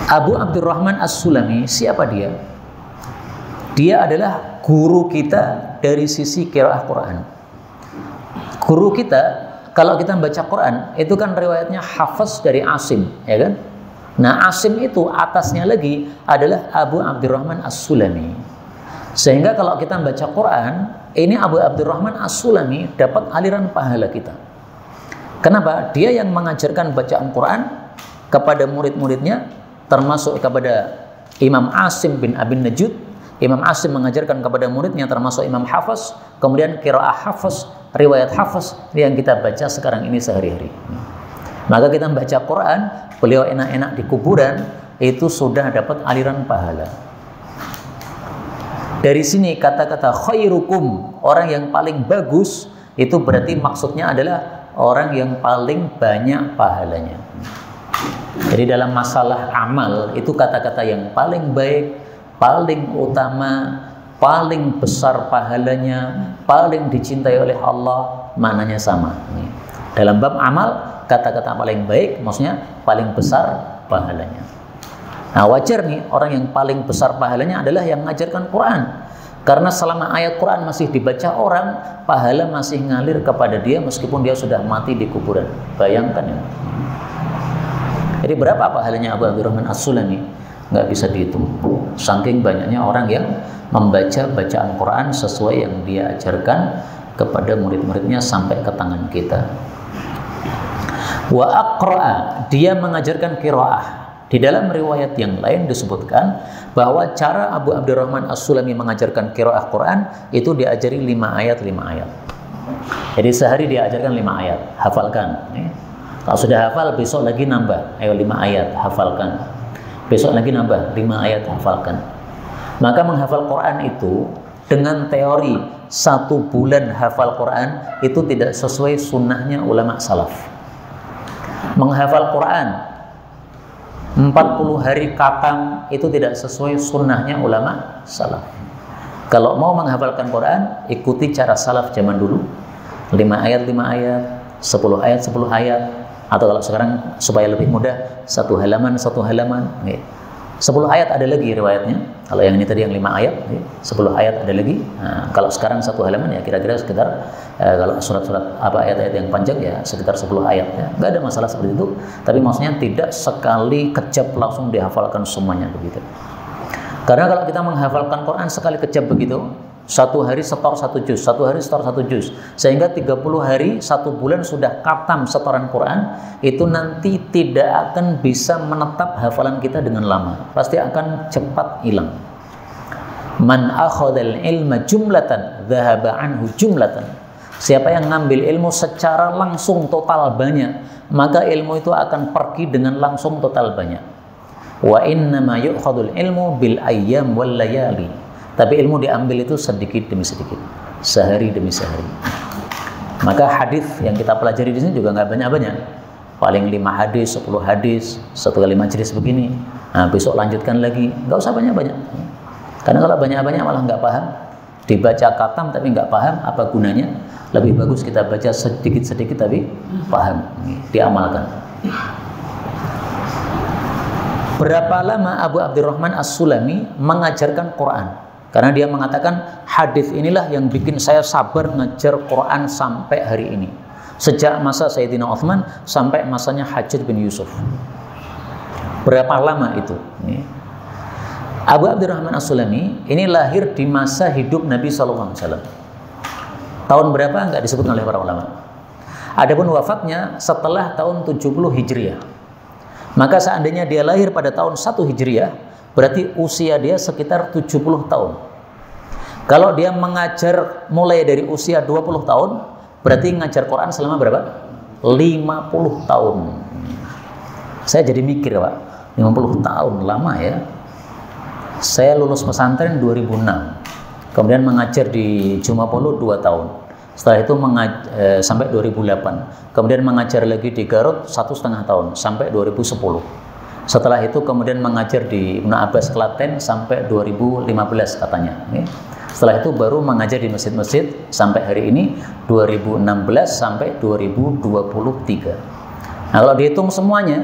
Abu Abdurrahman As-Sulami, siapa dia? Dia adalah guru kita dari sisi qiraah Quran. Guru kita, kalau kita membaca Quran, itu kan riwayatnya Hafs dari Asim, ya kan? Nah, Asim itu atasnya lagi adalah Abu Abdurrahman As-Sulami. Sehingga kalau kita membaca Quran, ini Abu Abdurrahman As-Sulami dapat aliran pahala kita. Kenapa? Dia yang mengajarkan bacaan Quran kepada murid-muridnya, termasuk kepada Imam Asim bin Abin Najud. Imam Asim mengajarkan kepada muridnya, termasuk Imam Hafs. Kemudian qiraah Hafs, riwayat Hafs yang kita baca sekarang ini sehari-hari. Maka kita membaca Quran, beliau enak-enak di kuburan, itu sudah dapat aliran pahala. Dari sini kata-kata khairukum, orang yang paling bagus, itu berarti maksudnya adalah orang yang paling banyak pahalanya. Jadi dalam masalah amal, itu kata-kata yang paling baik, paling utama, paling besar pahalanya, paling dicintai oleh Allah, maknanya sama. Dalam bab amal, kata-kata paling baik maksudnya paling besar pahalanya. Nah, wajar nih orang yang paling besar pahalanya adalah yang mengajarkan Quran. Karena selama ayat Quran masih dibaca orang, pahala masih ngalir kepada dia meskipun dia sudah mati di kuburan. Bayangkan ya. Jadi berapa pahalanya Abu Abdurrahman As-Sulami? Nggak bisa dihitung. Saking banyaknya orang yang membaca bacaan Quran sesuai yang dia ajarkan kepada murid-muridnya sampai ke tangan kita. Wa aqra'a, dia mengajarkan qiraah. Di dalam riwayat yang lain disebutkan bahwa cara Abu Abdurrahman As-Sulami mengajarkan qiraah Quran itu diajari 5 ayat 5 ayat. Jadi sehari dia ajarkan 5 ayat, hafalkan. Kalau sudah hafal, besok lagi nambah, ayo 5 ayat, hafalkan. Besok lagi nambah, 5 ayat, hafalkan. Maka menghafal Quran itu dengan teori 1 bulan hafal Quran itu tidak sesuai sunnahnya ulama salaf. Menghafal Quran 40 hari khatam itu tidak sesuai sunnahnya ulama salaf. Kalau mau menghafalkan Quran, ikuti cara salaf zaman dulu. 5 ayat 5 ayat, 10 ayat 10 ayat, atau kalau sekarang supaya lebih mudah 1 halaman 1 halaman. 10 ayat ada lagi riwayatnya. Kalau yang ini tadi yang 5 ayat, 10 ayat ada lagi. Nah, kalau sekarang 1 halaman ya kira-kira sekitar kalau surat-surat apa ayat-ayat yang panjang ya sekitar 10 ayat ya. Nggak ada masalah seperti itu. Tapi maksudnya tidak sekali kejap langsung dihafalkan semuanya begitu. Karena kalau kita menghafalkan Quran sekali kejap begitu, 1 hari setor 1 juz, 1 hari setor 1 juz, sehingga 30 hari 1 bulan sudah khatam setoran Quran, itu nanti tidak akan bisa menetap hafalan kita dengan lama, pasti akan cepat hilang. Man akhadhal ilma jumlatan dhahaba anhu jumlatan. Siapa yang ngambil ilmu secara langsung total banyak, maka ilmu itu akan pergi dengan langsung total banyak. Wa innama yu'khadul ilmu bil ayyam wal layali. Tapi ilmu diambil itu sedikit demi sedikit, sehari demi sehari. Maka hadis yang kita pelajari di sini juga nggak banyak-banyak. Paling 5 hadis, 10 hadis, 1 kali majelis begini. Nah, besok lanjutkan lagi. Nggak usah banyak-banyak. Karena kalau banyak-banyak malah nggak paham. Dibaca khatam tapi nggak paham, apa gunanya? Lebih bagus kita baca sedikit-sedikit tapi paham, diamalkan. Berapa lama Abu Abdurrahman As-Sulami mengajarkan Quran? Karena dia mengatakan hadis inilah yang bikin saya sabar ngajar Quran sampai hari ini. Sejak masa Sayyidina Utsman sampai masanya Hajjaj bin Yusuf. Berapa lama itu? Abu Abdurrahman As-Sulami ini lahir di masa hidup Nabi SAW. Tahun berapa enggak disebutkan oleh para ulama. Adapun wafatnya setelah tahun 70 Hijriah. Maka seandainya dia lahir pada tahun 1 Hijriah, berarti usia dia sekitar 70 tahun. Kalau dia mengajar mulai dari usia 20 tahun, berarti ngajar Quran selama berapa? 50 tahun. Saya jadi mikir, Pak, 50 tahun lama ya. Saya lulus pesantren 2006. Kemudian mengajar di Jumapolo 2 tahun. Setelah itu sampai 2008. Kemudian mengajar lagi di Garut 1,5 tahun sampai 2010. Setelah itu kemudian mengajar di Ibnu Abbas Klaten sampai 2015 katanya. Setelah itu baru mengajar di masjid-masjid sampai hari ini 2016 sampai 2023. Nah, kalau dihitung semuanya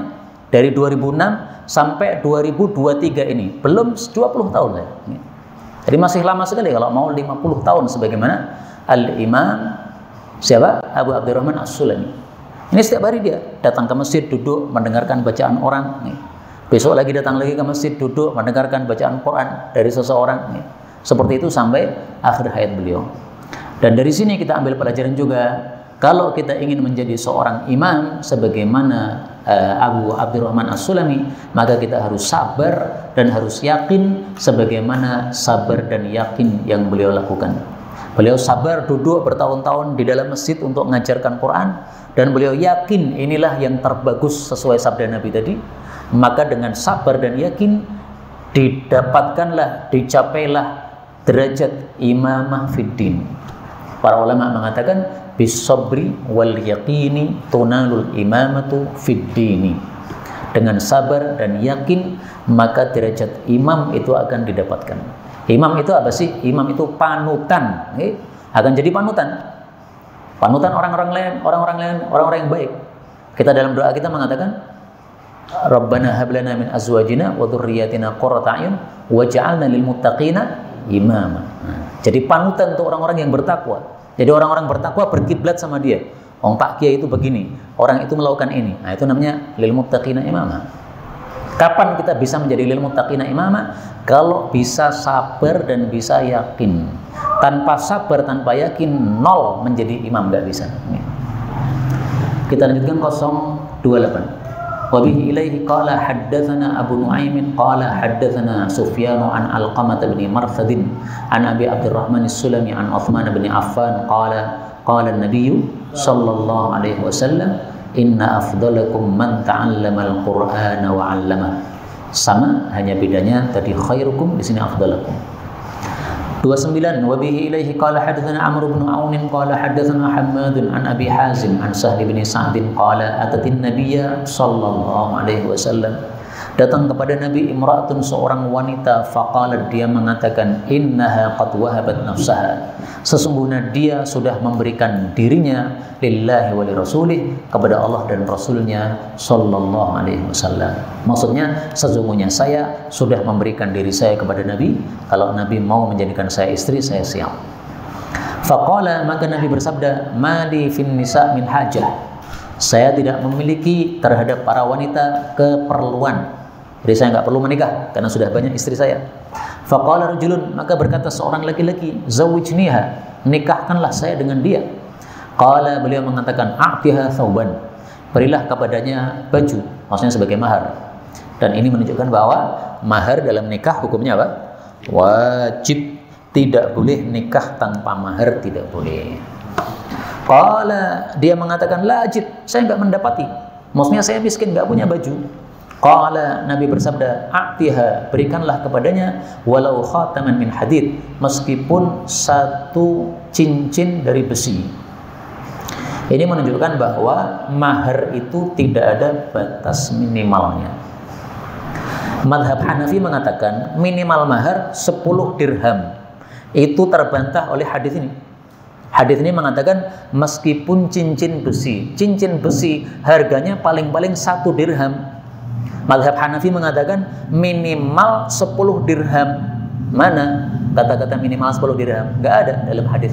Dari 2006 sampai 2023 ini belum 20 tahun ya. Jadi masih lama sekali kalau mau 50 tahun sebagaimana Al-Imam siapa? Abu Abdurrahman As-Sulami. Ini setiap hari dia datang ke masjid, duduk mendengarkan bacaan orang. Besok lagi datang lagi ke masjid, duduk mendengarkan bacaan Quran dari seseorang. Seperti itu sampai akhir hayat beliau. Dan dari sini kita ambil pelajaran juga, kalau kita ingin menjadi seorang imam sebagaimana Abu Abdurrahman As-Sulami, maka kita harus sabar dan harus yakin sebagaimana sabar dan yakin yang beliau lakukan. Beliau sabar duduk bertahun-tahun di dalam masjid untuk mengajarkan Quran, dan beliau yakin inilah yang terbagus sesuai sabda Nabi tadi. Maka dengan sabar dan yakin didapatkanlah, dicapailah derajat imamah fiddin. Para ulama mengatakan bisabri wal yaqini tunalul imamatu fiddini. Dengan sabar dan yakin maka derajat imam itu akan didapatkan. Imam itu apa sih? Imam itu panutan, akan jadi panutan. Panutan orang-orang yang baik. Kita dalam doa kita mengatakan Rabbana hab lana min azwajina wa dzurriyyatina qurrata a'yun waj'alna lil muttaqina imama. Jadi panutan untuk orang-orang yang bertakwa. Jadi orang-orang bertakwa berkiblat sama dia. Pak Kiai itu begini, orang itu melakukan ini. Nah, itu namanya lil muttaqina imama. Kapan kita bisa menjadi lil muttaqina imama? Kalau bisa sabar dan bisa yakin. Tanpa sabar, tanpa yakin, nol menjadi imam, nggak bisa. Kita lanjutkan 028. Wabihi ilaihi qala haddatsana Abu Nu'aimin qala haddatsana Sufyan an Alqamah bin Marthadin an Abi Abdurrahman As-Sulami an Uthman bin Affan qala an-nabiy sallallahu alaihi wasallam inna afdalakum man ta'allama al-Qur'ana wa 'allama. Sama, hanya bedanya tadi khairukum, di sini afdalakum. 29. Wabihi ilaihi qala haddatsana Amr bin Aun qala haddatsana Hammad an Abi Hazim an Sahl bin Sa'd qala atatin nabiyya sallallahu alaihi wasallam. Datang kepada Nabi imra'atun, seorang wanita, faqalat, dia mengatakan innaha qad wahabat nafsaha, sesungguhnya dia sudah memberikan dirinya lillahi wa lirasulih, kepada Allah dan Rasulnya sallallahu alaihi wasallam. Maksudnya sesungguhnya saya sudah memberikan diri saya kepada Nabi, kalau Nabi mau menjadikan saya istri, saya siap. Faqala, maka Nabi bersabda, mali fin nisa min hajah, saya tidak memiliki terhadap para wanita keperluan. Jadi saya nggak perlu menikah karena sudah banyak istri saya. Faqala rajulun, maka berkata seorang laki-laki, zawijniha, nikahkanlah saya dengan dia. Qala, beliau mengatakan, a'tiha thawban, berilah kepadanya baju, maksudnya sebagai mahar. Dan ini menunjukkan bahwa mahar dalam nikah hukumnya apa? Wajib, tidak boleh nikah tanpa mahar, tidak boleh. Qala, dia mengatakan, la ajid, saya nggak mendapati, maksudnya saya miskin, nggak punya baju. Qala, Nabi bersabda, a'tiha, berikanlah kepadanya walau khataman min hadid, meskipun satu cincin dari besi. Ini menunjukkan bahwa mahar itu tidak ada batas minimalnya. Madhab Hanafi mengatakan minimal mahar 10 dirham. Itu terbantah oleh hadis ini. Hadis ini mengatakan meskipun cincin besi harganya paling-paling 1 dirham. Mazhab Hanafi mengatakan minimal 10 dirham. Mana kata-kata minimal 10 dirham? Nggak ada dalam hadis.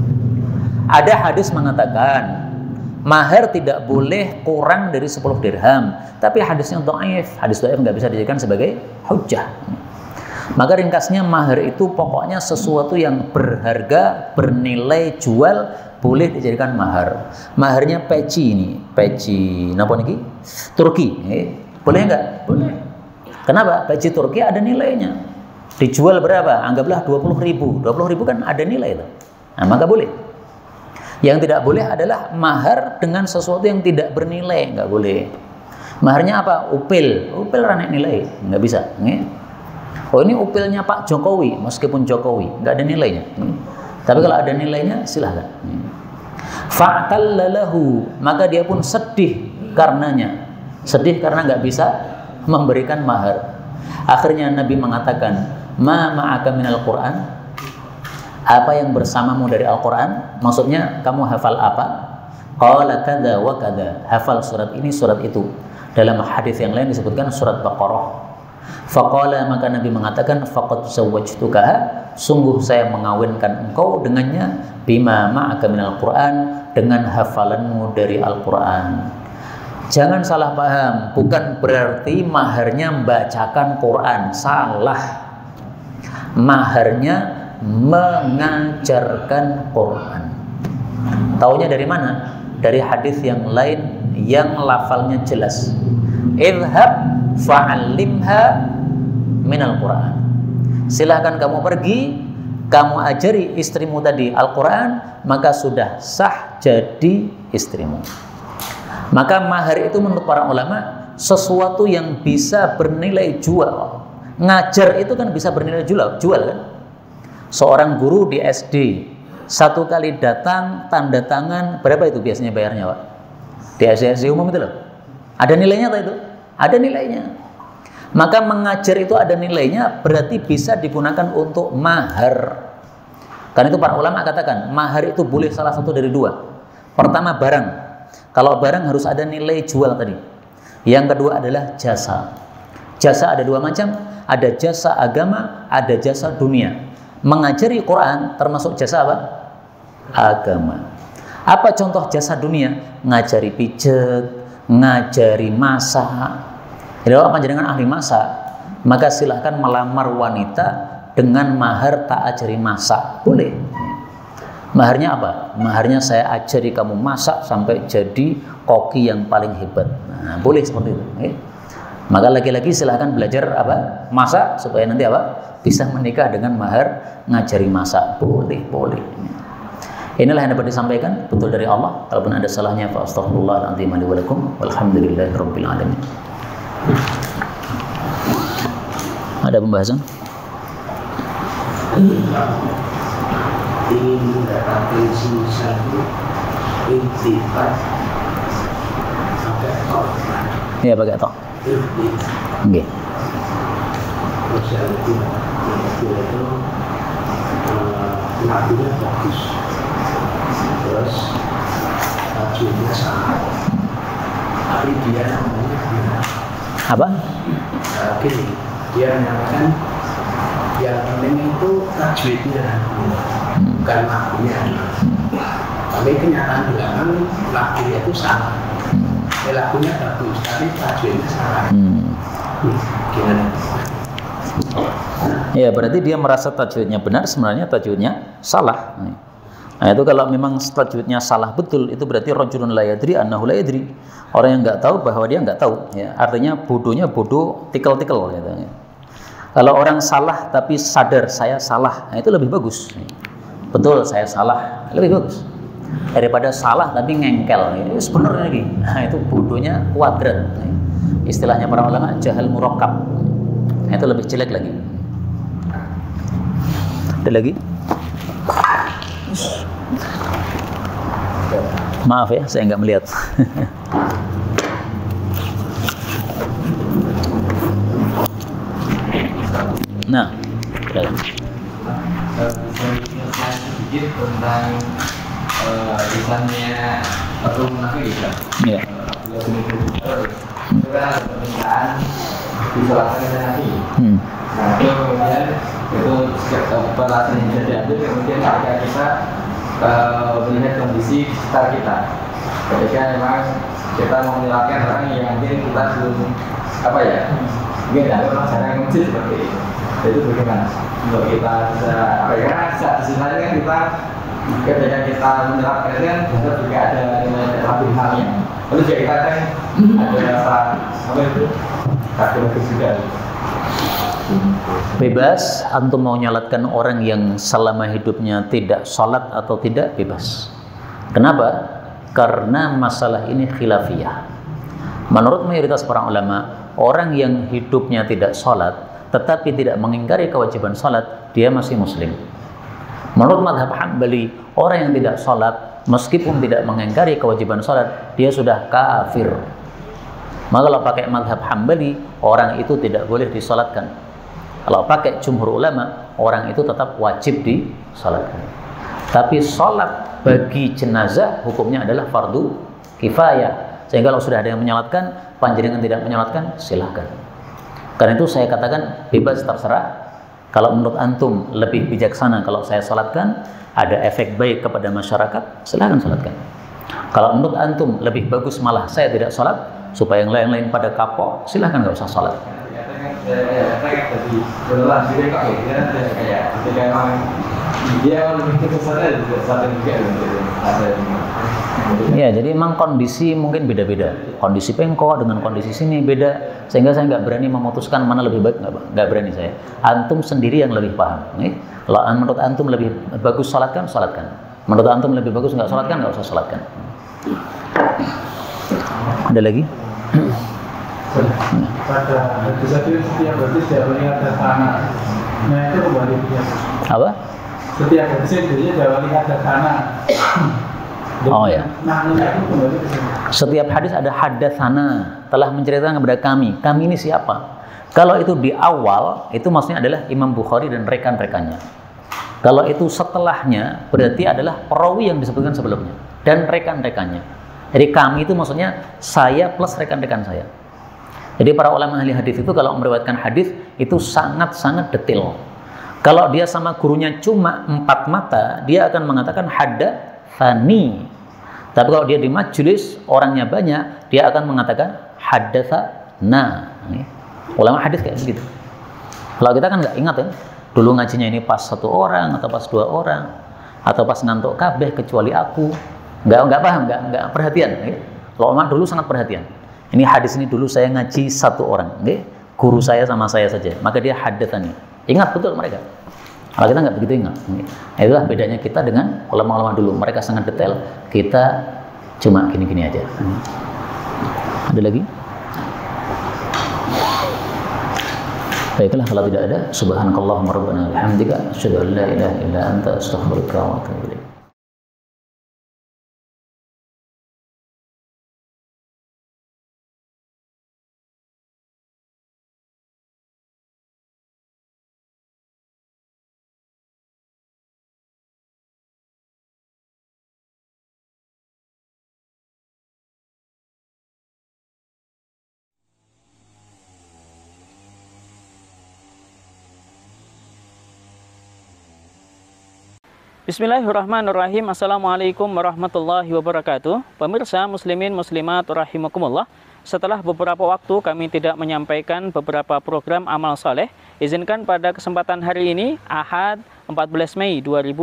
Ada hadis mengatakan mahar tidak boleh kurang dari 10 dirham, tapi hadisnya dhaif. Hadis dhaif nggak bisa dijadikan sebagai hujjah. Maka ringkasnya mahar itu pokoknya sesuatu yang berharga, bernilai jual, boleh dijadikan mahar. Maharnya peci ini, peci napa niki? Turki. Boleh nggak? Boleh. Kenapa? Peci Turki ada nilainya. Dijual berapa? Anggaplah 20.000. 20.000 kan ada nilai itu. Nah, maka boleh. Yang tidak boleh adalah mahar dengan sesuatu yang tidak bernilai, nggak boleh. Maharnya apa? Upil. Upil ranek nilai, nggak bisa. Oh, ini upilnya Pak Jokowi, meskipun Jokowi, nggak ada nilainya. Tapi kalau ada nilainya, silahkan. Fa'tallalahu, maka dia pun sedih karenanya. Sedih karena nggak bisa memberikan mahar. Akhirnya Nabi mengatakan, ma ma'aka minal Qur'an, apa yang bersamamu dari Al-Quran? Maksudnya kamu hafal apa? Qala kadza wa kadza, hafal surat ini surat itu. Dalam hadis yang lain disebutkan surat Baqarah. Faqala, maka Nabi mengatakan, faqad zawwajtukaha, sungguh saya mengawinkan engkau dengannya, bima ma'aka minal Qur'an, dengan hafalanmu dari Al-Qur'an. Jangan salah paham, bukan berarti maharnya membacakan Quran, salah. Maharnya mengajarkan Quran. Taunya dari mana? Dari hadis yang lain yang lafalnya jelas. Idhab fa'allimha minal Quran. Silahkan kamu pergi, kamu ajari istrimu tadi Al-Quran, maka sudah sah jadi istrimu. Maka mahar itu menurut para ulama sesuatu yang bisa bernilai jual. Ngajar itu kan bisa bernilai jual kan? Seorang guru di SD satu kali datang tanda tangan, berapa itu biasanya bayarnya, Pak? Di SD umum itu loh. Ada nilainya atau itu? Ada nilainya. Maka mengajar itu ada nilainya, berarti bisa digunakan untuk mahar. Karena itu para ulama katakan mahar itu boleh salah satu dari dua. Pertama barang. Kalau barang harus ada nilai jual tadi. Yang kedua adalah jasa. Jasa ada dua macam, ada jasa agama, ada jasa dunia. Mengajari Quran termasuk jasa apa? Agama. Apa contoh jasa dunia? Ngajari pijet, ngajari masak. Jadi kalau panjenengan ahli masak, maka silahkan melamar wanita dengan mahar tak ajari masak, boleh. Maharnya apa? Maharnya saya ajari kamu masak sampai jadi koki yang paling hebat. Nah, boleh seperti itu. Okay? Maka laki-laki silahkan belajar apa? Masak supaya nanti apa? Bisa menikah dengan mahar ngajari masak. Boleh. Inilah yang dapat disampaikan, betul dari Allah. Kalaupun ada salahnya, fa astaghfirullahaladzim li wa lakum. Walhamdulillahirabbil alamin. Ada pembahasan? Ingin mendapatkan sesuatu intifat pakai tok. Iya, pakai tok. Oke. Terus yang kedua itu lagunya bagus, terus tajwidnya sama, tapi dia namanya benar. Apa? Gini, dia menyatakan yang penting itu tajwidnya, bukan lagunya. Tapi kenyataan di belakang lagunya itu salah. Lagunya bagus, tapi tajwidnya salah. Gimana? Ya, berarti dia merasa tajwidnya benar, sebenarnya tajwidnya salah. Nah, itu kalau memang tajwidnya salah betul, itu berarti rajulun la yadri annahu la yadri. Orang yang nggak tahu bahwa dia nggak tahu. Ya, artinya bodohnya bodoh tikel-tikel. Gitu. Kalau orang salah tapi sadar saya salah, nah itu lebih bagus. Betul, saya salah, lebih bagus daripada salah tapi ngengkel. Itu sebenarnya lagi. Nah, itu bodohnya kuadrat. Istilahnya para ulama jahal murakkab. Nah, itu lebih jelek lagi. Ada lagi? Maaf ya, saya nggak melihat. Nah, sedikit tentang lisannya Abu Munafik ya. Iya. Itu kan permintaan disolatkan ke Nabi. Nah itu kemudian itu balasan yang bisa diambil, kemudian ketika kita melihat kondisi di sekitar kita, ketika memang kita mau menyelamatkan orang yang mungkin kita belum apa ya, mungkin ada orang cara yang mungkin seperti itu. Itu bagaimana untuk kita bisa apa ya? Sebenarnya kan kita ketika kita menyerapkan itu kan kita juga ada nilai halnya. Lalu juga kita kan ada apa itu? Takut juga. Bebas, antum mau nyalatkan orang yang selama hidupnya tidak sholat atau tidak, bebas. Kenapa? Karena masalah ini khilafiyah. Menurut mayoritas para ulama, orang yang hidupnya tidak sholat tetapi tidak mengingkari kewajiban sholat, dia masih muslim. Menurut madhab Hambali, orang yang tidak sholat meskipun tidak mengingkari kewajiban sholat, dia sudah kafir. Maka kalau pakai madhab Hambali, orang itu tidak boleh disolatkan. Kalau pakai jumhur ulama, orang itu tetap wajib disolatkan. Tapi sholat bagi jenazah hukumnya adalah fardu kifayah. Sehingga kalau sudah ada yang menyolatkan, panjenengan tidak menyolatkan, silahkan. Karena itu saya katakan bebas, terserah. Kalau menurut antum lebih bijaksana kalau saya salatkan, ada efek baik kepada masyarakat, silahkan salatkan. Kalau menurut antum lebih bagus malah saya tidak salat supaya yang lain-lain pada kapok, silahkan nggak usah salat. Ya, jadi emang kondisi mungkin beda-beda. Kondisi pengko dengan kondisi sini beda, sehingga saya nggak berani memutuskan mana lebih baik, nggak berani saya. Antum sendiri yang lebih paham. Kalau menurut antum lebih bagus salatkan, salatkan. Menurut antum lebih bagus nggak salatkan, nggak usah salatkan. Ada lagi? Pada hadis setiap hadis diawali ada tanah. Nah itu kembali Apa? Setiap hadis itu diawali ada tanah. Oh ya. Maknanya itu kembali ke sini. Setiap hadis ada hadatsana, telah menceritakan kepada kami. Kami ini siapa? Kalau itu di awal, itu maksudnya adalah Imam Bukhari dan rekan-rekannya. Kalau itu setelahnya, berarti adalah perawi yang disebutkan sebelumnya dan rekan-rekannya. Jadi kami itu maksudnya saya plus rekan-rekan saya. Jadi para ulama ahli hadis itu kalau meriwayatkan hadis itu sangat-sangat detail. Kalau dia sama gurunya cuma 4 mata, dia akan mengatakan hadatsani. Tapi kalau dia di majelis orangnya banyak, dia akan mengatakan hadatsana. Ulama hadis kayak begitu. Kalau kita kan nggak ingat ya, dulu ngajinya ini pas 1 orang atau pas 2 orang atau pas ngantuk kabeh kecuali aku. Nggak paham, nggak perhatian. Ulama dulu sangat perhatian. Ini hadis ini dulu saya ngaji 1 orang, guru saya sama saya saja. Maka dia hadatsani. Ingat betul mereka. Kalau kita nggak begitu ingat. Itulah bedanya kita dengan ulama-ulama dulu. Mereka sangat detail. Kita cuma gini-gini aja. Ada lagi? Baiklah, kalau tidak ada, subhanakallahumma rabbana bihamdika asyhadu an la ilaha illa anta astaghfiruka wa atubu ilaik. Bismillahirrahmanirrahim. Assalamualaikum warahmatullahi wabarakatuh. Pemirsa muslimin muslimat rahimakumullah. Setelah beberapa waktu kami tidak menyampaikan beberapa program amal soleh, izinkan pada kesempatan hari ini, Ahad 14 Mei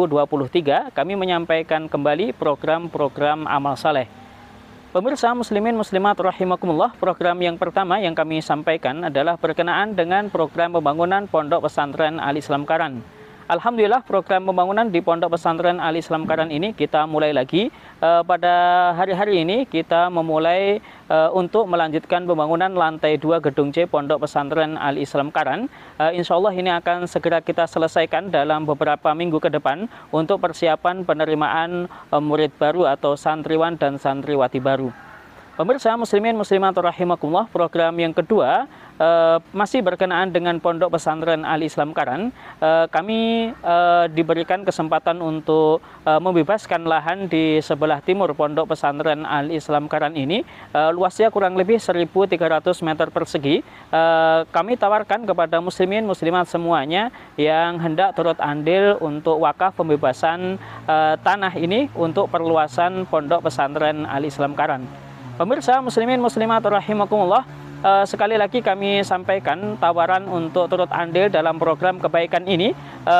2023, kami menyampaikan kembali program-program amal soleh. Pemirsa muslimin muslimat rahimakumullah, program yang pertama yang kami sampaikan adalah berkenaan dengan program pembangunan Pondok Pesantren Al Islam Karan. Alhamdulillah, program pembangunan di Pondok Pesantren Al Islam Karan ini kita mulai lagi. Pada hari-hari ini kita memulai untuk melanjutkan pembangunan lantai 2 gedung C Pondok Pesantren Al Islam Karan. Insya Allah ini akan segera kita selesaikan dalam beberapa minggu ke depan untuk persiapan penerimaan murid baru atau santriwan dan santriwati baru. Pemirsa muslimin muslimat rahimakumullah, program yang kedua masih berkenaan dengan Pondok Pesantren Al Islam Karan. Kami diberikan kesempatan untuk membebaskan lahan di sebelah timur Pondok Pesantren Al Islam Karan ini. Luasnya kurang lebih 1.300 meter persegi. Kami tawarkan kepada muslimin muslimat semuanya yang hendak turut andil untuk wakaf pembebasan tanah ini untuk perluasan Pondok Pesantren Al Islam Karan. Pemirsa muslimin muslimat rahimakumullah, sekali lagi kami sampaikan tawaran untuk turut andil dalam program kebaikan ini.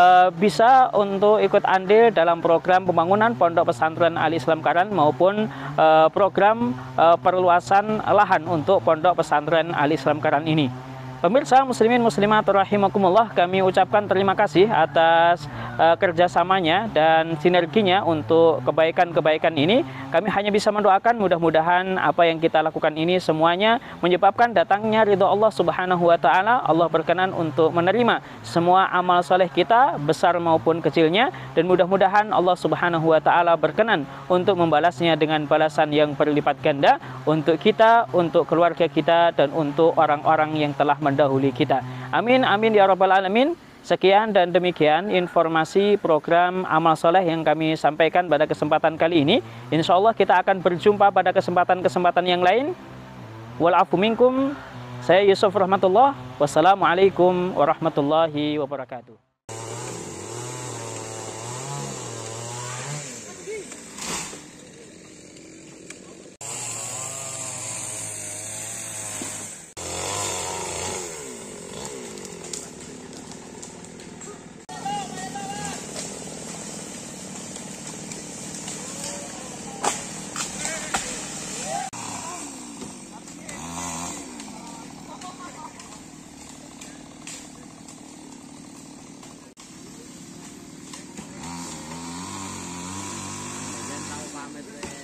Bisa untuk ikut andil dalam program pembangunan Pondok Pesantren Al Islam Karan maupun program perluasan lahan untuk Pondok Pesantren Al Islam Karan ini. Pemirsa muslimin muslimat rahimakumullah, kami ucapkan terima kasih atas kerjasamanya dan sinerginya untuk kebaikan-kebaikan ini. Kami hanya bisa mendoakan mudah-mudahan apa yang kita lakukan ini semuanya menyebabkan datangnya ridho Allah Subhanahu wa Ta'ala. Allah berkenan untuk menerima semua amal soleh kita, besar maupun kecilnya, dan mudah-mudahan Allah Subhanahu wa Ta'ala berkenan untuk membalasnya dengan balasan yang berlipat ganda untuk kita, untuk keluarga kita, dan untuk orang-orang yang telah mendahului kita. Amin, amin ya rabbal alamin. Sekian dan demikian informasi program Amal Soleh yang kami sampaikan pada kesempatan kali ini. Insya Allah kita akan berjumpa pada kesempatan-kesempatan yang lain. Wal-afu minkum. Saya Yusuf Rahmatullah. Wassalamualaikum warahmatullahi wabarakatuh. Pamit